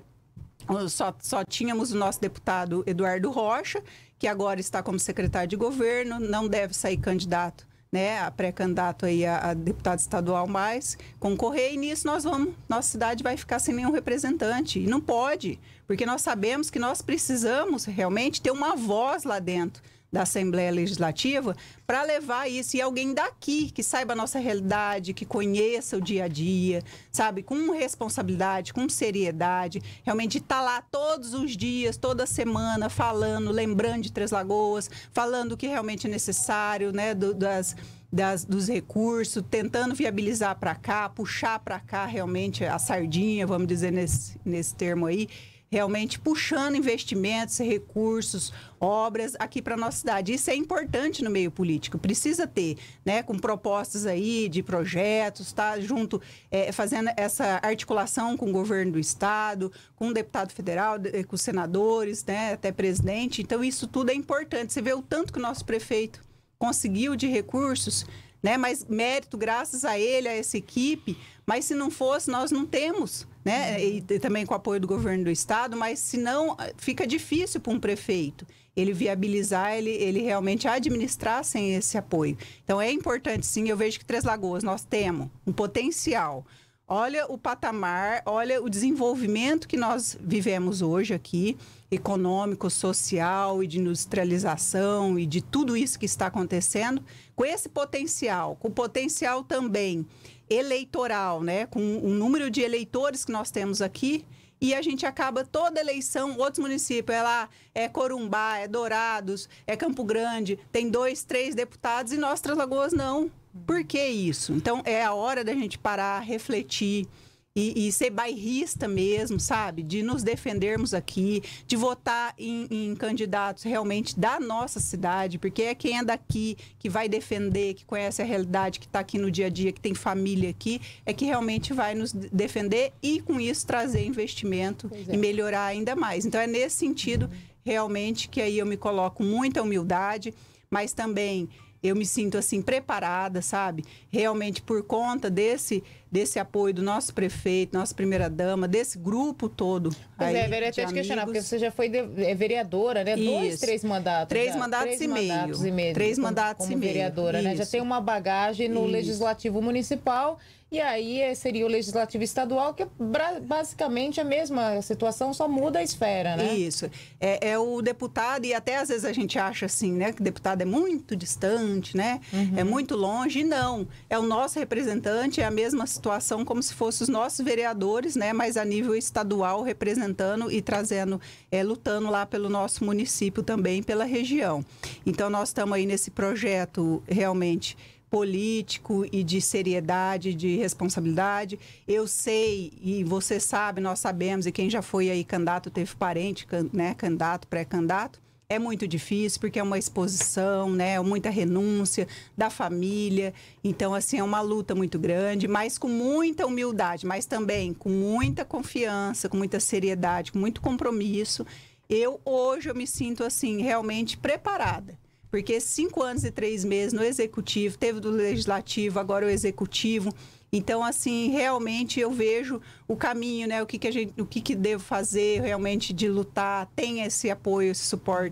Só, só tínhamos o nosso deputado Eduardo Rocha, que agora está como secretário de governo, não deve sair candidato, né, a pré-candidato aí a, a deputado estadual mais, concorrer, e nisso nós vamos, nossa cidade vai ficar sem nenhum representante. E não pode, porque nós sabemos que nós precisamos realmente ter uma voz lá dentro da Assembleia Legislativa para levar isso. E alguém daqui que saiba a nossa realidade, que conheça o dia a dia, sabe? Com responsabilidade, com seriedade, realmente estar lá todos os dias, toda semana, falando, lembrando de Três Lagoas, falando o que realmente é necessário, né? Do, das, das, dos recursos, tentando viabilizar para cá, puxar para cá realmente a sardinha, vamos dizer nesse, nesse termo aí, realmente puxando investimentos, recursos, obras aqui para a nossa cidade. Isso é importante no meio político, precisa ter, né, com propostas aí de projetos, tá junto, é, fazendo essa articulação com o governo do estado, com o deputado federal, com os senadores, né, até presidente. Então, isso tudo é importante. Você vê o tanto que o nosso prefeito conseguiu de recursos, né, mas mérito graças a ele, a essa equipe, mas se não fosse, nós não temos, né, e, e também com o apoio do governo do estado, mas se não, fica difícil para um prefeito ele viabilizar, ele, ele realmente administrar sem esse apoio. Então, é importante, sim, eu vejo que Três Lagoas nós temos um potencial. Olha o patamar, olha o desenvolvimento que nós vivemos hoje aqui, econômico, social e de industrialização e de tudo isso que está acontecendo, com esse potencial, com o potencial também eleitoral, né? Com o número de eleitores que nós temos aqui, e a gente acaba toda eleição, outros municípios, é lá, é Corumbá, é Dourados, é Campo Grande, tem dois, três deputados e nós, Três Lagoas, não. Por que isso? Então, é a hora da gente parar, refletir e, e ser bairrista mesmo, sabe? De nos defendermos aqui, de votar em, em candidatos realmente da nossa cidade, porque é quem é daqui, que vai defender, que conhece a realidade, que está aqui no dia a dia, que tem família aqui, é que realmente vai nos defender e, com isso, trazer investimento é. e melhorar ainda mais. Então, é nesse sentido, realmente, que aí eu me coloco muita humildade, mas também... eu me sinto, assim, preparada, sabe? Realmente por conta desse, desse apoio do nosso prefeito, nossa primeira-dama, desse grupo todo. Pois aí, é, eu ia até te questionar, porque você já foi de, é, vereadora, né? Isso. Dois, três mandatos. Três já. mandatos três e mandatos meio. E meio. Três como, mandatos como e meio. vereadora, né? Já tem uma bagagem no Isso. Legislativo Municipal. E aí seria o Legislativo Estadual, que é basicamente a mesma situação, só muda a esfera, né? Isso. É, é o deputado, e até às vezes a gente acha assim, né? Que o deputado é muito distante, né? Uhum. É muito longe. E não. É o nosso representante, é a mesma situação como se fossem os nossos vereadores, né? Mas a nível estadual, representando e trazendo, é, lutando lá pelo nosso município também, pela região. Então, nós estamos aí nesse projeto realmente político e de seriedade, de responsabilidade. Eu sei, e você sabe, nós sabemos, e quem já foi aí candidato, teve parente, né, candidato, pré-candidato, é muito difícil, porque é uma exposição, né, muita renúncia da família. Então, assim, é uma luta muito grande, mas com muita humildade, mas também com muita confiança, com muita seriedade, com muito compromisso. Eu, hoje, eu me sinto, assim, realmente preparada. Porque cinco anos e três meses no Executivo, teve do Legislativo, agora o Executivo. Então, assim, realmente eu vejo o caminho, né? O que, que, a gente, o que, que devo fazer realmente de lutar, tem esse apoio, esse suporte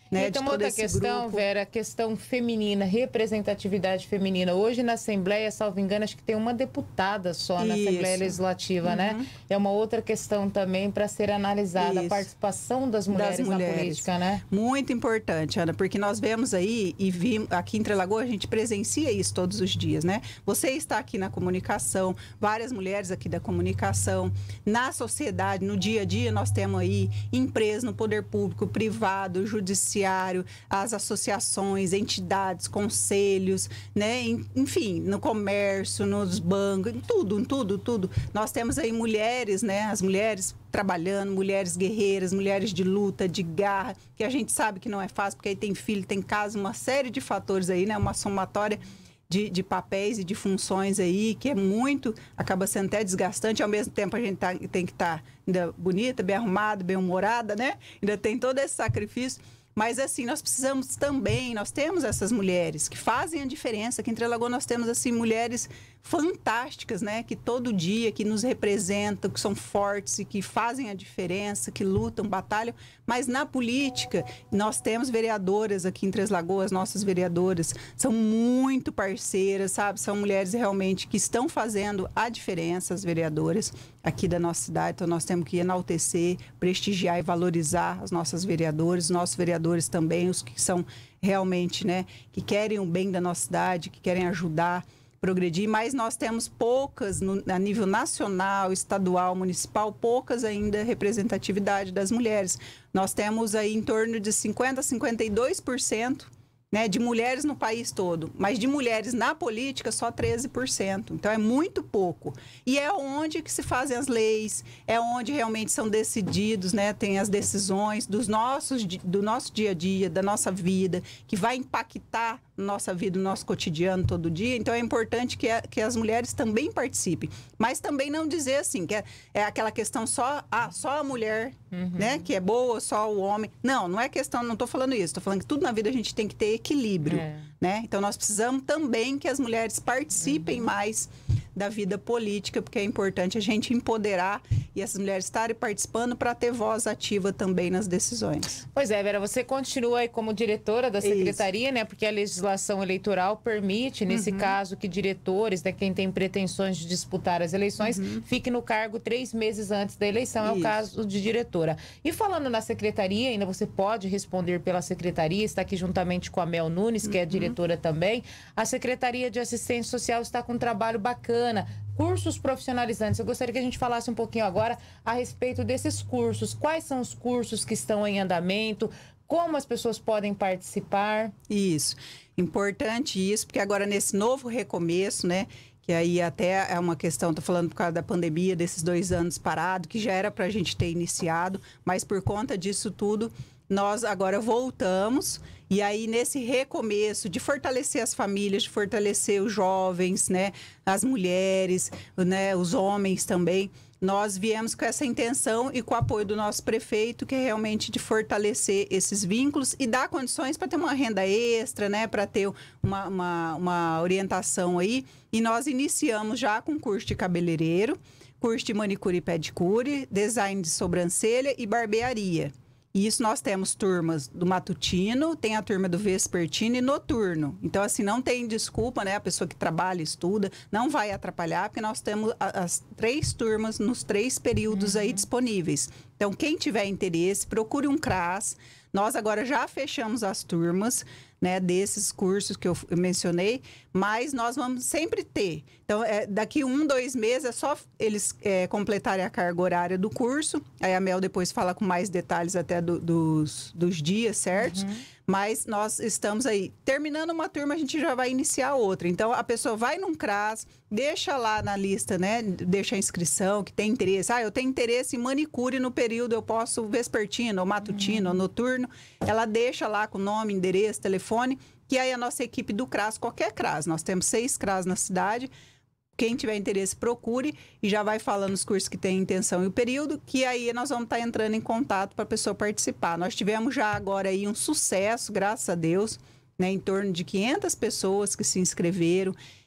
né, e tem de uma todo outra esse questão, grupo. Vera, questão feminina, representatividade feminina. Hoje na Assembleia, salvo engano, acho que tem uma deputada só na Isso. Assembleia Legislativa, Uhum. né? É uma outra questão também para ser analisada, a Isso. participação das mulheres, Das mulheres. na política, né? Muito importante, Ana, porque nós vemos aí e vimos aqui em Trelagoa, a gente presencia isso todos os dias, né? Você está aqui na comunicação, várias mulheres aqui da comunicação, na sociedade, no dia a dia, nós temos aí empresas no poder público, privado, judiciário, as associações, entidades, conselhos, né? Enfim, no comércio, nos bancos, em tudo, em tudo, tudo. Nós temos aí mulheres, né? As mulheres trabalhando, mulheres guerreiras, mulheres de luta, de garra, que a gente sabe que não é fácil, porque aí tem filho, tem casa, uma série de fatores aí, né? Uma somatória de, de papéis e de funções aí, que é muito, acaba sendo até desgastante, ao mesmo tempo a gente tá, tem que estar tá ainda bonita, bem arrumada, bem humorada, né? Ainda tem todo esse sacrifício. Mas, assim, nós precisamos também, nós temos essas mulheres que fazem a diferença. Aqui em Trelagoa nós temos, assim, mulheres fantásticas, né? Que todo dia, que nos representam, que são fortes e que fazem a diferença, que lutam, batalham. Mas na política, nós temos vereadoras aqui em Três Lagoas, nossas vereadoras são muito parceiras, sabe? São mulheres realmente que estão fazendo a diferença, as vereadoras aqui da nossa cidade. Então, nós temos que enaltecer, prestigiar e valorizar as nossas vereadoras, os nossos vereadores também, os que são realmente, né, que querem o bem da nossa cidade, que querem ajudar, progredir, mas nós temos poucas, no, a nível nacional, estadual, municipal, poucas ainda representatividade das mulheres. Nós temos aí em torno de cinquenta a cinquenta e dois por cento, né, de mulheres no país todo, mas de mulheres na política só treze por cento. Então é muito pouco. E é onde que se fazem as leis, é onde realmente são decididos, né, tem as decisões dos nossos, do nosso dia a dia, da nossa vida, que vai impactar nossa vida, no nosso cotidiano todo dia. Então é importante que, a, que as mulheres também participem, mas também não dizer assim que é, é aquela questão só ah, só a mulher, uhum, né, que é boa, só o homem. Não, não é questão, não estou falando isso, estou falando que tudo na vida a gente tem que ter equilíbrio, é, né? Então nós precisamos também que as mulheres participem, uhum, mais da vida política, porque é importante a gente empoderar e essas mulheres estarem participando para ter voz ativa também nas decisões. Pois é, Vera, você continua aí como diretora da secretaria, isso, né? Porque a legislação eleitoral permite, nesse, uhum, caso, que diretores, né, quem tem pretensões de disputar as eleições, uhum, fique no cargo três meses antes da eleição, é o caso de diretora. E falando na secretaria, ainda você pode responder pela secretaria, está aqui juntamente com a Mel Nunes, que, uhum, é diretora também. A Secretaria de Assistência Social está com um trabalho bacana, cursos profissionalizantes. Eu gostaria que a gente falasse um pouquinho agora a respeito desses cursos. Quais são os cursos que estão em andamento? Como as pessoas podem participar? Isso, importante isso, porque agora nesse novo recomeço, né, que aí até é uma questão, estou falando por causa da pandemia, desses dois anos parado, que já era para a gente ter iniciado, mas por conta disso tudo, nós agora voltamos. E aí, nesse recomeço de fortalecer as famílias, de fortalecer os jovens, né, as mulheres, né, os homens também, nós viemos com essa intenção e com o apoio do nosso prefeito, que é realmente de fortalecer esses vínculos e dar condições para ter uma renda extra, né, para ter uma, uma, uma orientação aí. E nós iniciamos já com curso de cabeleireiro, curso de manicure e pedicure, design de sobrancelha e barbearia. E isso nós temos turmas do matutino, tem a turma do vespertino e noturno. Então, assim, não tem desculpa, né? A pessoa que trabalha, estuda, não vai atrapalhar, porque nós temos as três turmas nos três períodos, uhum, aí disponíveis. Então, quem tiver interesse, procure um CRAS. Nós agora já fechamos as turmas, né, desses cursos que eu mencionei, mas nós vamos sempre ter. Então, é, daqui um, dois meses, é só eles é, completarem a carga horária do curso. Aí a Mel depois fala com mais detalhes até do, dos, dos dias certos. Uhum. Mas nós estamos aí. Terminando uma turma, a gente já vai iniciar outra. Então, a pessoa vai num CRAS, deixa lá na lista, né? Deixa a inscrição, que tem interesse. Ah, eu tenho interesse em manicure no período, eu posso vespertino, ou matutino, uhum, ou noturno. Ela deixa lá com nome, endereço, telefone, que aí a nossa equipe do CRAS, qualquer CRAS, nós temos seis CRAS na cidade. Quem tiver interesse, procure e já vai falando os cursos que tem intenção e o período, que aí nós vamos estar entrando em contato para a pessoa participar. Nós tivemos já agora aí um sucesso, graças a Deus, né, em torno de quinhentas pessoas que se inscreveram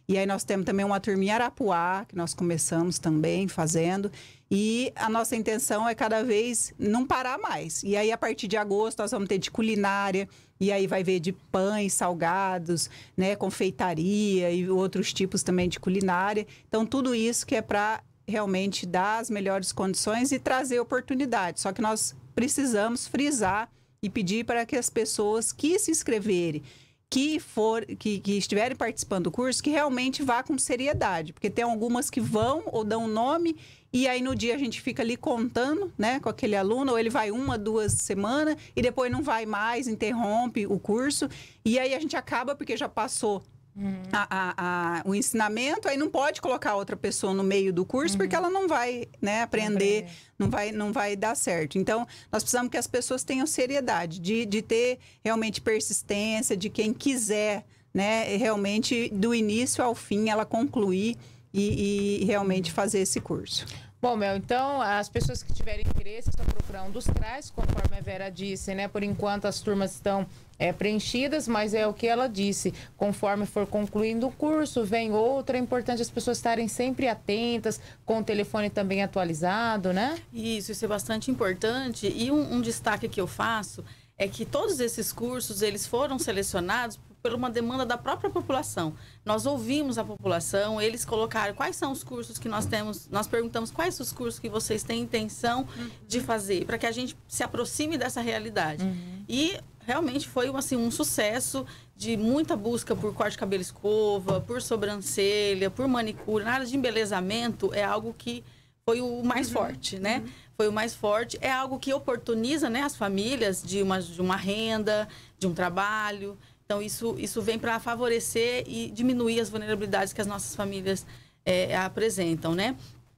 E aí nós temos também uma turminha em Arapuá, que nós começamos também fazendo. E a nossa intenção é cada vez não parar mais. E aí, a partir de agosto, nós vamos ter de culinária. E aí vai ver de pães, salgados, né, confeitaria e outros tipos também de culinária. Então, tudo isso que é para realmente dar as melhores condições e trazer oportunidades. Só que nós precisamos frisar e pedir para que as pessoas que se inscreverem, que, for, que, que estiverem participando do curso, que realmente vá com seriedade. Porque tem algumas que vão ou dão nome e aí no dia a gente fica ali contando, né, com aquele aluno, ou ele vai uma, duas semanas e depois não vai mais, interrompe o curso. E aí a gente acaba porque já passou Uhum. A, a, a, o ensinamento, aí não pode colocar outra pessoa no meio do curso, uhum. porque ela não vai, né, aprender, não vai, não vai dar certo. Então, nós precisamos que as pessoas tenham seriedade, de, de ter realmente persistência, de quem quiser, né, realmente do início ao fim, ela concluir e, e realmente fazer esse curso. Bom, Mel, então, as pessoas que tiverem interesse, só procurar um dos C R A S, conforme a Vera disse, né? Por enquanto, as turmas estão é, preenchidas, mas é o que ela disse. Conforme for concluindo o curso, vem outra. É importante as pessoas estarem sempre atentas, com o telefone também atualizado, né? Isso, isso é bastante importante. E um, um destaque que eu faço é que todos esses cursos, eles foram selecionados por uma demanda da própria população. Nós ouvimos a população, eles colocaram quais são os cursos que nós temos, nós perguntamos quais são os cursos que vocês têm intenção uhum. de fazer, para que a gente se aproxime dessa realidade. Uhum. E realmente foi assim, um sucesso de muita busca por corte de cabelo, escova, por sobrancelha, por manicure. Na área de embelezamento é algo que foi o mais uhum. forte, né? Uhum. Foi o mais forte. É algo que oportuniza, né, as famílias de uma, de uma renda, de um trabalho. Então, isso, isso vem para favorecer e diminuir as vulnerabilidades que as nossas famílias é, apresentam, né?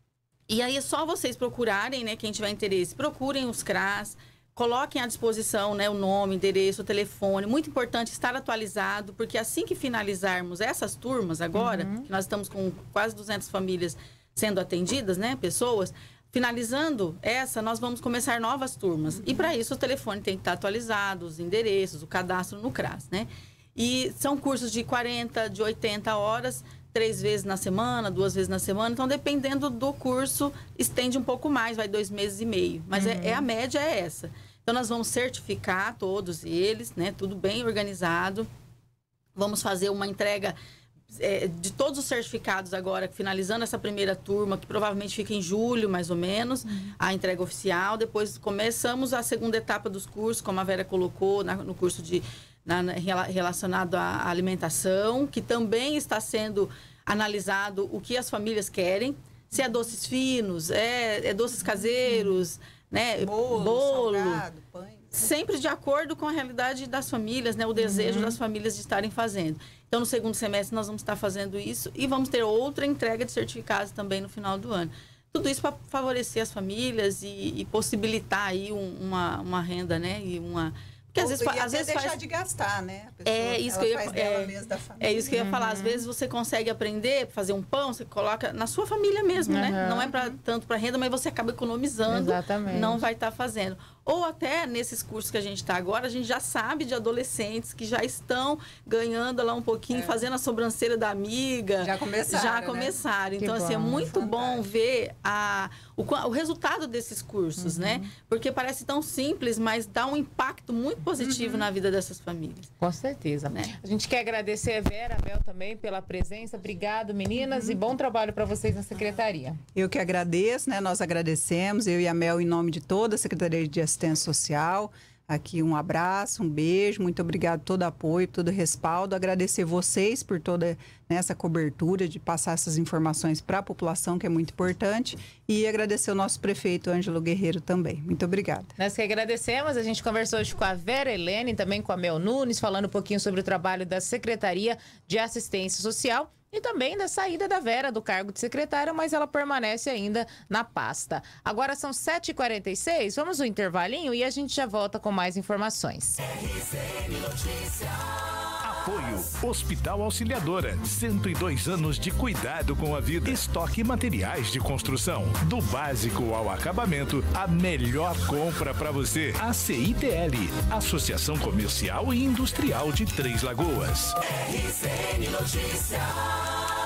E aí é só vocês procurarem, né? Quem tiver interesse, procurem os C R A S, coloquem à disposição, né, o nome, endereço, o telefone. Muito importante estar atualizado, porque assim que finalizarmos essas turmas agora, uhum. que nós estamos com quase duzentas famílias sendo atendidas, né? Pessoas... Finalizando essa, nós vamos começar novas turmas. Uhum. E para isso o telefone tem que estar atualizado, os endereços, o cadastro no C R A S, né? E são cursos de quarenta, de oitenta horas, três vezes na semana, duas vezes na semana. Então, dependendo do curso, estende um pouco mais, vai dois meses e meio. Mas uhum. é, é a média é essa. Então, nós vamos certificar todos eles, né? Tudo bem organizado. Vamos fazer uma entrega... É, de todos os certificados agora, finalizando essa primeira turma, que provavelmente fica em julho, mais ou menos, uhum. a entrega oficial. Depois começamos a segunda etapa dos cursos, como a Vera colocou, na, no curso de, na, na, relacionado à alimentação, que também está sendo analisado o que as famílias querem. Se é doces finos, é, é doces caseiros, uhum. né? Bolo, bolo salgado, pães. Sempre de acordo com a realidade das famílias, né? O desejo uhum. das famílias de estarem fazendo. Então, no segundo semestre, nós vamos estar fazendo isso e vamos ter outra entrega de certificados também no final do ano. Tudo isso para favorecer as famílias e, e possibilitar aí um, uma, uma renda, né? E uma... Porque às vezes, às vezes deixar faz... de gastar, né? A pessoa, é isso que eu ia, faz dela mesmo da família. É isso que eu ia uhum. falar. Às vezes você consegue aprender, fazer um pão, você coloca na sua família mesmo, uhum. né? Não é pra, tanto para renda, mas você acaba economizando. Exatamente. Não vai estar fazendo. Ou até nesses cursos que a gente está agora, a gente já sabe de adolescentes que já estão ganhando lá um pouquinho, é. fazendo a sobrancelha da amiga. Já começaram, Já começaram. Né? Então, que assim, bom, é muito fantástico. Bom ver a, o, o resultado desses cursos, uhum. né? Porque parece tão simples, mas dá um impacto muito positivo uhum. na vida dessas famílias. Com certeza. Né? A gente quer agradecer a Vera, a Mel também pela presença. Obrigado, meninas, uhum. e bom trabalho para vocês na secretaria. Eu que agradeço, né? Nós agradecemos, eu e a Mel, em nome de toda a Secretaria de Assistência Social. Aqui um abraço, um beijo, muito obrigado por todo o apoio, todo o respaldo. Agradecer vocês por toda essa cobertura de passar essas informações para a população, que é muito importante. E agradecer o nosso prefeito, Ângelo Guerreiro, também. Muito obrigada. Nós que agradecemos. A gente conversou hoje com a Vera Helene e também com a Mel Nunes, falando um pouquinho sobre o trabalho da Secretaria de Assistência Social. E também da saída da Vera do cargo de secretária, mas ela permanece ainda na pasta. Agora são sete e quarenta e seis, vamos no intervalinho e a gente já volta com mais informações. R C N Notícias. Apoio Hospital Auxiliadora, cento e dois anos de cuidado com a vida. Estoque materiais de construção, do básico ao acabamento, a melhor compra para você. A C I T L, Associação Comercial e Industrial de Três Lagoas. R C N Notícias.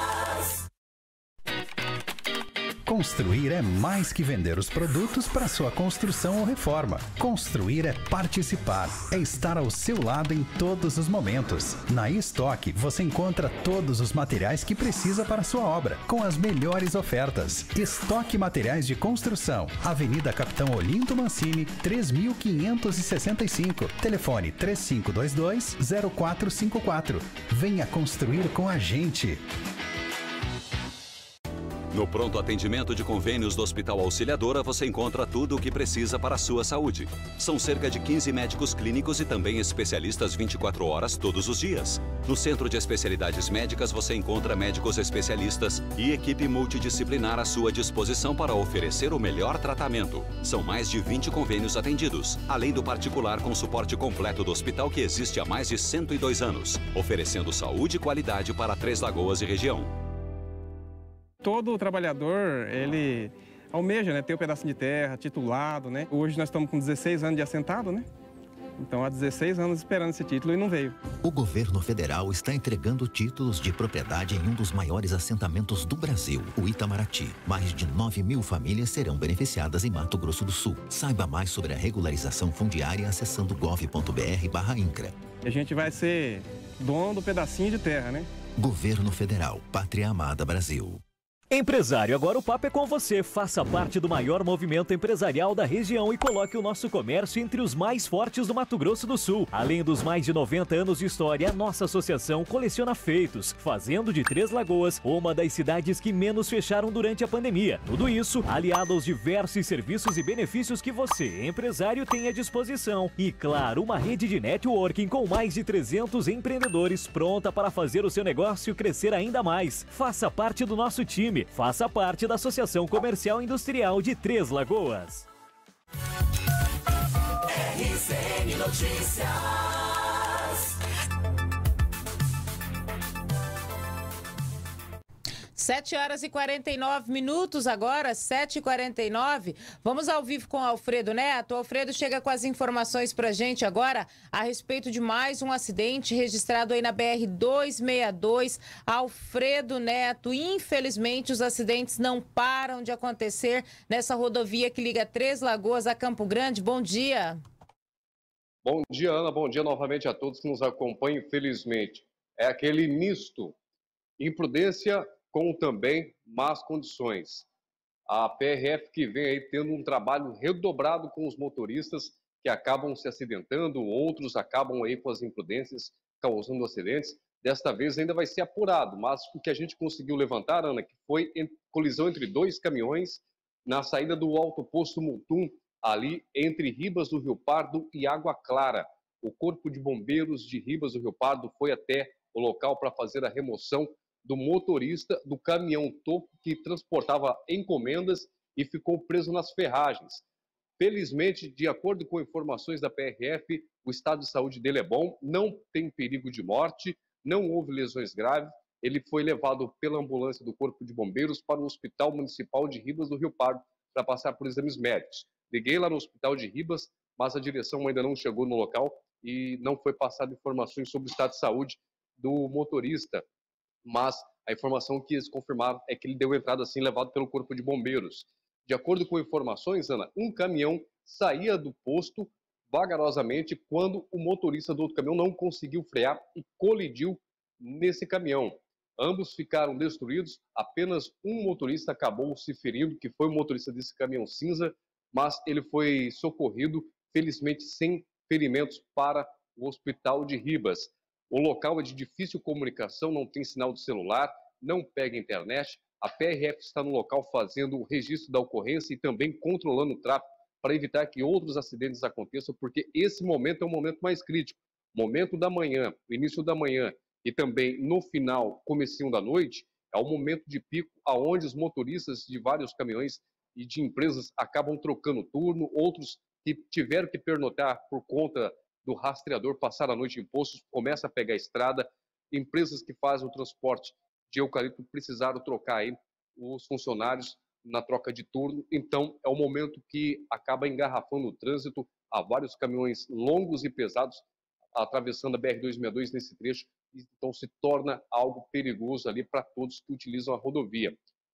Construir é mais que vender os produtos para sua construção ou reforma. Construir é participar, é estar ao seu lado em todos os momentos. Na estoque você encontra todos os materiais que precisa para sua obra, com as melhores ofertas. Estoque Materiais de Construção, Avenida Capitão Olinto Mancini, três mil quinhentos e sessenta e cinco. Telefone três cinco dois dois, zero quatro cinco quatro. Venha construir com a gente. No pronto atendimento de convênios do Hospital Auxiliadora, você encontra tudo o que precisa para a sua saúde. São cerca de quinze médicos clínicos e também especialistas vinte e quatro horas todos os dias. No Centro de Especialidades Médicas, você encontra médicos especialistas e equipe multidisciplinar à sua disposição para oferecer o melhor tratamento. São mais de vinte convênios atendidos, além do particular com suporte completo do hospital que existe há mais de cento e dois anos, oferecendo saúde e qualidade para Três Lagoas e região. Todo trabalhador, ele almeja, né, ter um pedacinho de terra, titulado, né? Hoje nós estamos com dezesseis anos de assentado, né? Então, há dezesseis anos esperando esse título e não veio. O governo federal está entregando títulos de propriedade em um dos maiores assentamentos do Brasil, o Itamaraty. Mais de nove mil famílias serão beneficiadas em Mato Grosso do Sul. Saiba mais sobre a regularização fundiária acessando gov ponto br barra INCRA. A gente vai ser dono do pedacinho de terra, né? Governo Federal, Pátria Amada Brasil. Empresário, agora o papo é com você. Faça parte do maior movimento empresarial da região e coloque o nosso comércio entre os mais fortes do Mato Grosso do Sul. Além dos mais de noventa anos de história, a nossa associação coleciona feitos, fazendo de Três Lagoas uma das cidades que menos fecharam durante a pandemia. Tudo isso aliado aos diversos serviços e benefícios que você, empresário, tem à disposição. E claro, uma rede de networking com mais de trezentos empreendedores pronta para fazer o seu negócio crescer ainda mais. Faça parte do nosso time. Faça parte da Associação Comercial e Industrial de Três Lagoas. R C N Notícias. sete horas e quarenta e nove minutos agora, sete e quarenta e nove. Vamos ao vivo com o Alfredo Neto. Alfredo chega com as informações pra gente agora a respeito de mais um acidente registrado aí na B R duzentos e sessenta e dois. Alfredo Neto, infelizmente os acidentes não param de acontecer nessa rodovia que liga Três Lagoas a Campo Grande. Bom dia. Bom dia, Ana. Bom dia novamente a todos que nos acompanham, infelizmente. É aquele misto, imprudência com também más condições. A P R F que vem aí tendo um trabalho redobrado com os motoristas que acabam se acidentando, outros acabam aí com as imprudências, causando acidentes. Desta vez ainda vai ser apurado, mas o que a gente conseguiu levantar, Ana, que foi em colisão entre dois caminhões na saída do Alto Posto Mutum, ali entre Ribas do Rio Pardo e Água Clara. O Corpo de Bombeiros de Ribas do Rio Pardo foi até o local para fazer a remoção do motorista do caminhão topo que transportava encomendas e ficou preso nas ferragens. Felizmente, de acordo com informações da P R F, o estado de saúde dele é bom, não tem perigo de morte, não houve lesões graves. Ele foi levado pela ambulância do Corpo de Bombeiros para o Hospital Municipal de Ribas do Rio Pardo para passar por exames médicos. Liguei lá no Hospital de Ribas, mas a direção ainda não chegou no local e não foi passada informações sobre o estado de saúde do motorista. Mas a informação que eles confirmaram é que ele deu entrada assim, levado pelo Corpo de Bombeiros. De acordo com informações, Ana, um caminhão saía do posto vagarosamente quando o motorista do outro caminhão não conseguiu frear e colidiu nesse caminhão. Ambos ficaram destruídos, apenas um motorista acabou se ferindo, que foi o motorista desse caminhão cinza, mas ele foi socorrido, felizmente sem ferimentos, para o Hospital de Ribas. O local é de difícil comunicação, não tem sinal de celular, não pega internet. A P R F está no local fazendo o registro da ocorrência e também controlando o tráfego para evitar que outros acidentes aconteçam, porque esse momento é o momento mais crítico. Momento da manhã, o início da manhã e também no final, comecinho da noite, é o momento de pico aonde os motoristas de vários caminhões e de empresas acabam trocando turno, outros que tiveram que pernotar por conta do rastreador, passar a noite em postos, começa a pegar a estrada. Empresas que fazem o transporte de eucalipto precisaram trocar aí os funcionários na troca de turno. Então, é o momento que acaba engarrafando o trânsito. Há vários caminhões longos e pesados atravessando a B R duzentos e sessenta e dois nesse trecho. Então, se torna algo perigoso ali para todos que utilizam a rodovia.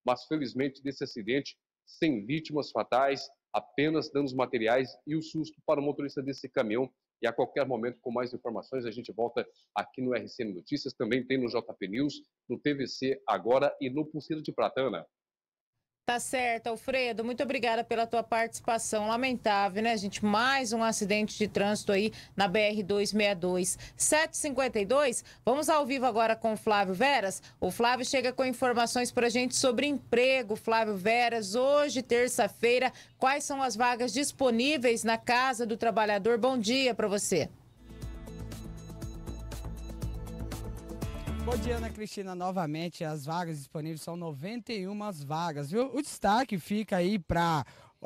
mas felizmente desse acidente, sem vítimas fatais, apenas danos materiais e o susto para o motorista desse caminhão. E a qualquer momento, com mais informações, a gente volta aqui no R C N Notícias, também tem no J P News, no T V C Agora e no Pulseira de Prata, Ana. Tá certo, Alfredo. Muito obrigada pela tua participação. Lamentável, né, gente? Mais um acidente de trânsito aí na B R duzentos e sessenta e dois. sete e cinquenta e dois. Vamos ao vivo agora com o Flávio Veras. O Flávio chega com informações pra gente sobre emprego. Flávio Veras, hoje, terça-feira, quais são as vagas disponíveis na Casa do Trabalhador? Bom dia para você. Bom dia, Ana Cristina. Novamente, as vagas disponíveis são noventa e uma vagas, viu? O destaque fica aí para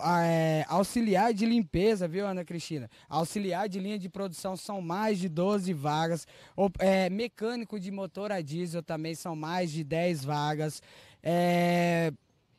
é, auxiliar de limpeza, viu, Ana Cristina? Auxiliar de linha de produção são mais de doze vagas. O, é, mecânico de motor a diesel também são mais de dez vagas. É...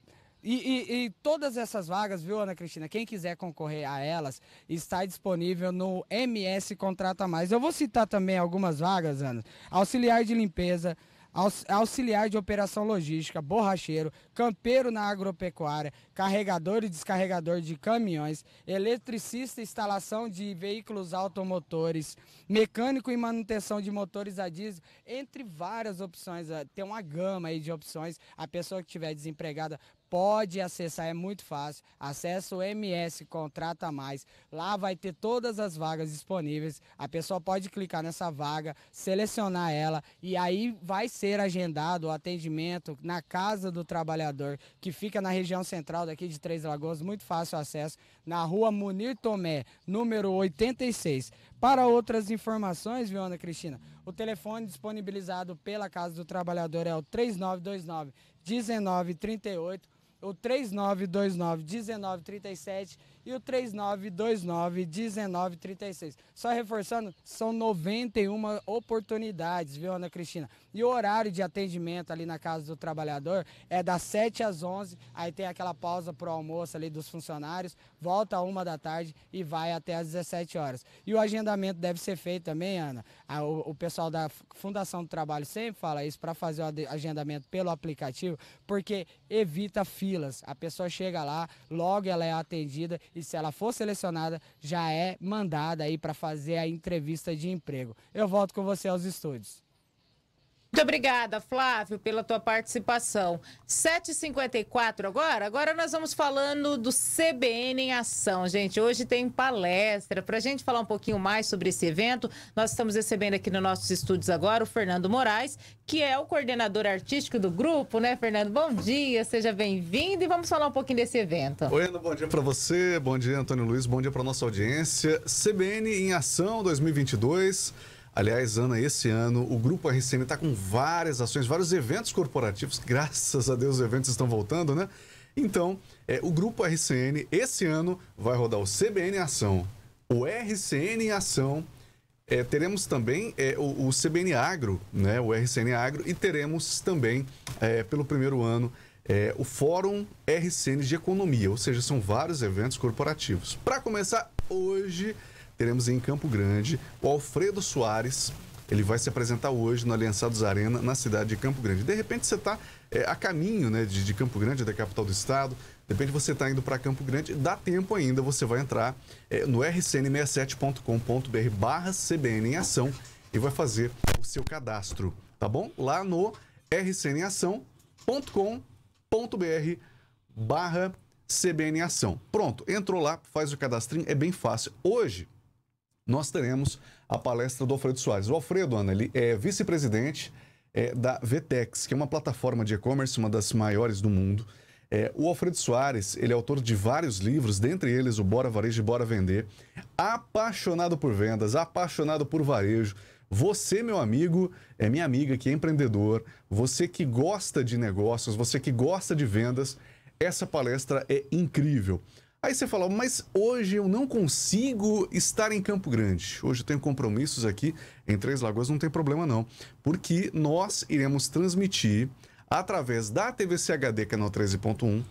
E, e, e todas essas vagas, viu, Ana Cristina, quem quiser concorrer a elas, está disponível no M S Contrata Mais. Eu vou citar também algumas vagas, Ana. Auxiliar de limpeza, auxiliar de operação logística, borracheiro, campeiro na agropecuária, carregador e descarregador de caminhões, eletricista e instalação de veículos automotores, mecânico e manutenção de motores a diesel, entre várias opções. Tem uma gama aí de opções. A pessoa que estiver desempregada pode acessar, é muito fácil. Acesse o M S Contrata Mais. Lá vai ter todas as vagas disponíveis. A pessoa pode clicar nessa vaga, selecionar ela e aí vai ser agendado o atendimento na Casa do Trabalhador, que fica na região central daqui de Três Lagoas, muito fácil acesso, na rua Munir Tomé, número oitenta e seis. Para outras informações, viu, Ana Cristina, o telefone disponibilizado pela Casa do Trabalhador é o três nove dois nove, um nove três oito, o três nove dois nove, um nove três sete e o três nove dois nove, um nove três seis. Só reforçando, são noventa e uma oportunidades, viu, Ana Cristina? E o horário de atendimento ali na Casa do Trabalhador é das sete às onze, aí tem aquela pausa pro almoço ali dos funcionários, volta a uma da tarde e vai até às dezessete horas. E o agendamento deve ser feito também, Ana. O, o pessoal da Fundação do Trabalho sempre fala isso, para fazer o agendamento pelo aplicativo, porque evita filas. A pessoa chega lá, logo ela é atendida e se ela for selecionada, já é mandada aí para fazer a entrevista de emprego. Eu volto com você aos estúdios. Muito obrigada, Flávio, pela tua participação. sete e cinquenta e quatro agora. Agora nós vamos falando do C B N em Ação, gente. Hoje tem palestra. Para a gente falar um pouquinho mais sobre esse evento, nós estamos recebendo aqui nos nossos estúdios agora o Fernando Moraes, que é o coordenador artístico do grupo, né, Fernando? Bom dia, seja bem-vindo e vamos falar um pouquinho desse evento. Oi, Ana, bom dia para você, bom dia, Antônio Luiz, bom dia para nossa audiência. C B N em Ação dois mil e vinte e dois. Aliás, Ana, esse ano o Grupo R C N está com várias ações, vários eventos corporativos. Graças a Deus os eventos estão voltando, né? Então, é, o Grupo R C N, esse ano, vai rodar o C B N em Ação, o R C N em Ação, é, teremos também é, o, o C B N Agro, né? O R C N Agro, e teremos também, é, pelo primeiro ano, é, o Fórum R C N de Economia, ou seja, são vários eventos corporativos. Para começar, hoje teremos em Campo Grande o Alfredo Soares. Ele vai se apresentar hoje no Aliançados Arena, na cidade de Campo Grande. De repente você está é, a caminho, né, de, de Campo Grande, da capital do estado. De repente você está indo para Campo Grande, dá tempo ainda, você vai entrar é, no r c n sessenta e sete ponto com ponto b r barra C B N em Ação e vai fazer o seu cadastro, tá bom? Lá no r c n em ação ponto com ponto b r barra C B N em Ação. Pronto, entrou lá, faz o cadastrinho, é bem fácil. Hoje nós teremos a palestra do Alfredo Soares. O Alfredo, Ana, ele é vice-presidente é, da Vtex, que é uma plataforma de e-commerce, uma das maiores do mundo. É, o Alfredo Soares, ele é autor de vários livros, dentre eles o Bora Varejo e Bora Vender. Apaixonado por vendas, apaixonado por varejo. Você, meu amigo, é minha amiga que é empreendedor, você que gosta de negócios, você que gosta de vendas, essa palestra é incrível. Aí você fala, mas hoje eu não consigo estar em Campo Grande. Hoje eu tenho compromissos aqui em Três Lagoas, não tem problema não. Porque nós iremos transmitir através da T V C H D, canal treze ponto um,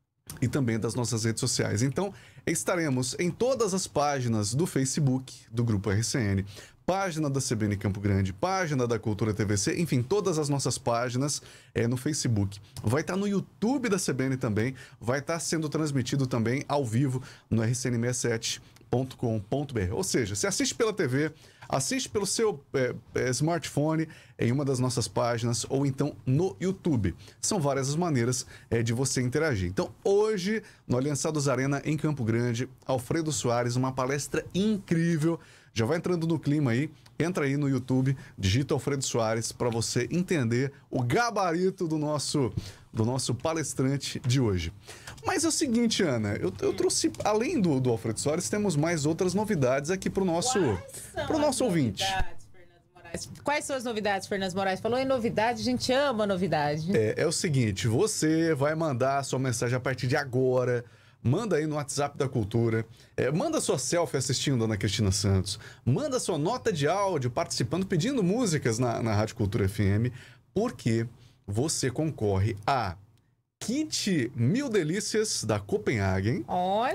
e também das nossas redes sociais. Então, estaremos em todas as páginas do Facebook do Grupo R C N. página da C B N Campo Grande, página da Cultura T V C, enfim, todas as nossas páginas é, no Facebook. Vai estar no YouTube da C B N também, vai estar sendo transmitido também ao vivo no r c n sessenta e sete ponto com ponto b r. Ou seja, você assiste pela T V, assiste pelo seu é, é, smartphone em uma das nossas páginas ou então no YouTube. São várias as maneiras é, de você interagir. Então, hoje, no Aliançados Arena, em Campo Grande, Alfredo Soares, uma palestra incrível. Já vai entrando no clima aí, entra aí no YouTube, digita Alfredo Soares para você entender o gabarito do nosso, do nosso palestrante de hoje. Mas é o seguinte, Ana, eu, eu trouxe, além do, do Alfredo Soares, temos mais outras novidades aqui para o nosso, pro nosso ouvinte. Quais são as novidades, Fernando Moraes? Falou em novidade, a gente ama novidade. É, é o seguinte, você vai mandar a sua mensagem a partir de agora. Manda aí no WhatsApp da Cultura, é, manda sua selfie assistindo a Ana Cristina Santos, manda sua nota de áudio participando, pedindo músicas na, na Rádio Cultura F M, porque você concorre a kit Mil Delícias da Copenhagen. Olha!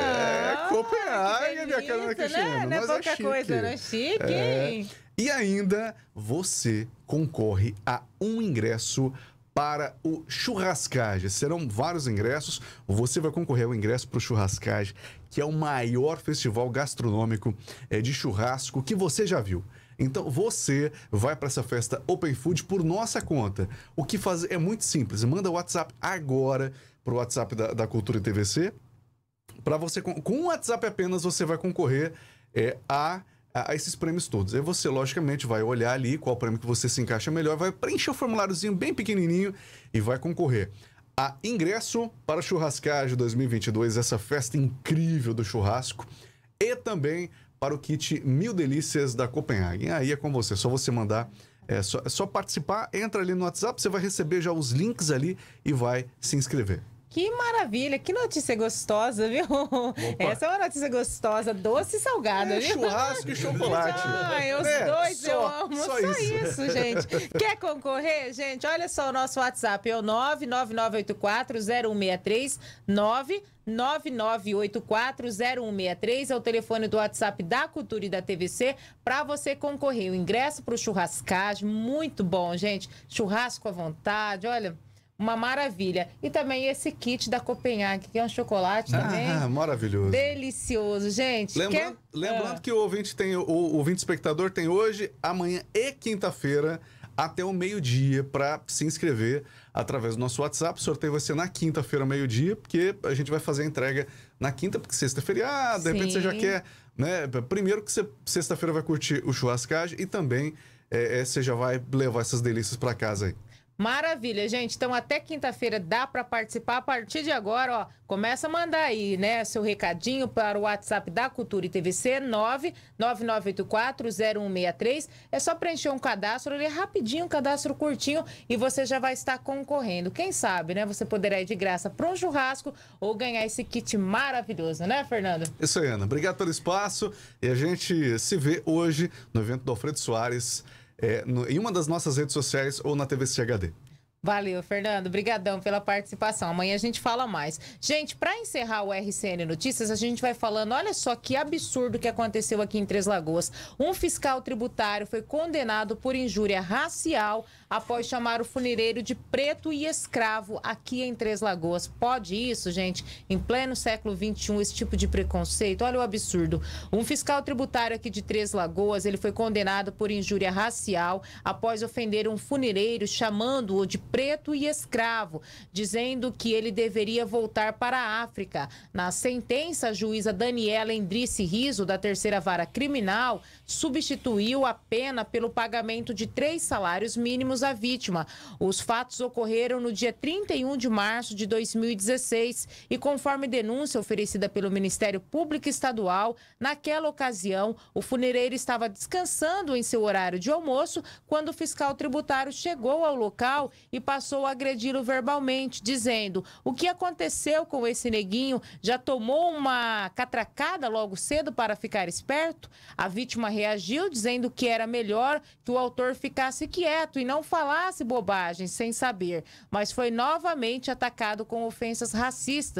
É, Copenhagen, minha cara Ana Cristina. Né? Não é mas pouca é chique. coisa, não é chique, É. hein? E ainda você concorre a um ingresso para o Churrascagem. Serão vários ingressos. Você vai concorrer ao ingresso para o Churrascagem, que é o maior festival gastronômico é, de churrasco que você já viu. Então, você vai para essa festa Open Food por nossa conta. O que fazer é muito simples. Manda o WhatsApp agora para o WhatsApp da, da Cultura T V C. Para você, com, com um WhatsApp apenas, você vai concorrer é, a... a esses prêmios todos. Aí você, logicamente, vai olhar ali qual prêmio que você se encaixa melhor, vai preencher o formuláriozinho bem pequenininho e vai concorrer a ingresso para o Churrascagem dois mil e vinte e dois, essa festa incrível do churrasco, e também para o kit Mil Delícias da Copenhagen. Aí é com você, só você mandar, é só, é só participar, entra ali no WhatsApp, você vai receber já os links ali e vai se inscrever. Que maravilha, que notícia gostosa, viu? Opa. Essa é uma notícia gostosa, doce e salgada, é, viu? Churrasco e chocolate. Ai, os é, dois só, eu amo, só, só isso. isso, gente. Quer concorrer, gente? Olha só o nosso WhatsApp, é o nove nove nove oito quatro zero um seis três, nove nove nove oito quatro zero um seis três, é o telefone do WhatsApp da Cultura e da T V C, para você concorrer. O ingresso para o Churrascagem, muito bom, gente. Churrasco à vontade, olha... Uma maravilha. E também esse kit da Copenhagen, que é um chocolate também. Ah, maravilhoso. Delicioso, gente. Lembrando, Quer... lembrando ah. que o ouvinte, tem, o, o ouvinte espectador tem hoje, amanhã e quinta-feira, até o meio-dia, para se inscrever através do nosso WhatsApp. O sorteio vai ser na quinta-feira, meio-dia, porque a gente vai fazer a entrega na quinta, porque sexta é feriado, de repente você já quer, né? Primeiro que você, sexta-feira vai curtir o Churrascagem e também é, é, você já vai levar essas delícias para casa aí. Maravilha, gente. Então, até quinta-feira dá para participar. A partir de agora, ó, começa a mandar aí, né, seu recadinho para o WhatsApp da Cultura e T V C, nove nove nove oito quatro zero um seis três. É só preencher um cadastro, ele é rapidinho, um cadastro curtinho, e você já vai estar concorrendo. Quem sabe, né, você poderá ir de graça para um churrasco ou ganhar esse kit maravilhoso, né, Fernando? Isso aí, Ana. Obrigado pelo espaço e a gente se vê hoje no evento do Alfredo Soares, É, no, em uma das nossas redes sociais ou na T V C H D. Valeu, Fernando. Obrigadão pela participação. Amanhã a gente fala mais. Gente, para encerrar o R C N Notícias, a gente vai falando, olha só que absurdo que aconteceu aqui em Três Lagoas. Um fiscal tributário foi condenado por injúria racial após chamar o funileiro de preto e escravo aqui em Três Lagoas. Pode isso, gente? Em pleno século vinte e um, esse tipo de preconceito? Olha o absurdo. Um fiscal tributário aqui de Três Lagoas, ele foi condenado por injúria racial após ofender um funileiro chamando-o de preto e escravo, dizendo que ele deveria voltar para a África. Na sentença, a juíza Daniela Endrice Riso, da Terceira Vara Criminal, substituiu a pena pelo pagamento de três salários mínimos à vítima. Os fatos ocorreram no dia trinta e um de março de dois mil e dezesseis e, conforme denúncia oferecida pelo Ministério Público Estadual, naquela ocasião, o funereiro estava descansando em seu horário de almoço quando o fiscal tributário chegou ao local e passou a agredi-lo verbalmente, dizendo: o que aconteceu com esse neguinho? Já tomou uma catracada logo cedo para ficar esperto? A vítima reagiu dizendo que era melhor que o autor ficasse quieto e não falasse bobagens sem saber, mas foi novamente atacado com ofensas racistas,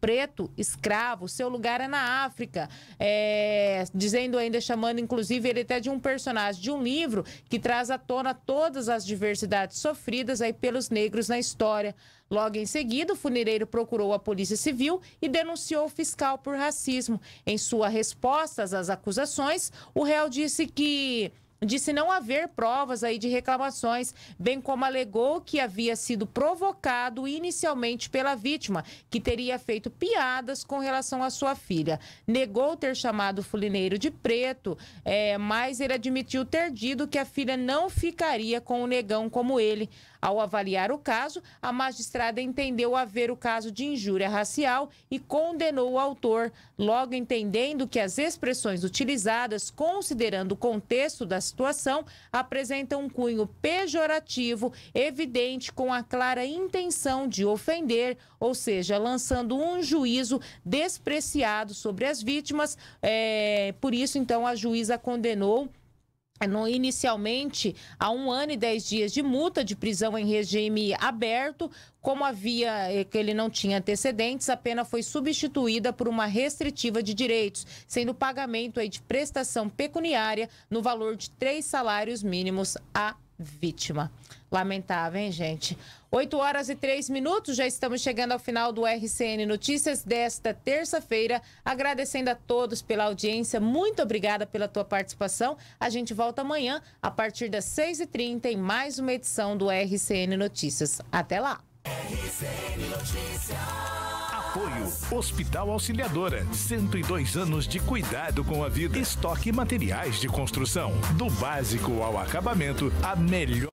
preto, escravo, seu lugar é na África. É, dizendo ainda, chamando inclusive ele até de um personagem de um livro que traz à tona todas as diversidades sofridas aí pelos negros na história. Logo em seguida, o funileiro procurou a Polícia Civil e denunciou o fiscal por racismo. Em sua resposta às acusações, o réu disse que... Disse não haver provas aí de reclamações, bem como alegou que havia sido provocado inicialmente pela vítima, que teria feito piadas com relação à sua filha. Negou ter chamado o funileiro de preto, é, mas ele admitiu ter dito que a filha não ficaria com um negão como ele. Ao avaliar o caso, a magistrada entendeu haver o caso de injúria racial e condenou o autor, logo entendendo que as expressões utilizadas, considerando o contexto da situação, apresentam um cunho pejorativo, evidente com a clara intenção de ofender, ou seja, lançando um juízo despreciado sobre as vítimas. É, por isso, então, a juíza condenou No, inicialmente a um ano e dez dias de multa de prisão em regime aberto. Como havia, que ele não tinha antecedentes, a pena foi substituída por uma restritiva de direitos, sendo o pagamento aí de prestação pecuniária no valor de três salários mínimos à vítima. Lamentável, hein, gente? oito horas e três minutos, já estamos chegando ao final do R C N Notícias desta terça-feira. Agradecendo a todos pela audiência, muito obrigada pela tua participação. A gente volta amanhã, a partir das seis e trinta, em mais uma edição do R C N Notícias. Até lá! R C N Notícias. Apoio Hospital Auxiliadora, cento e dois anos de cuidado com a vida. Estoque materiais de construção, do básico ao acabamento, a melhor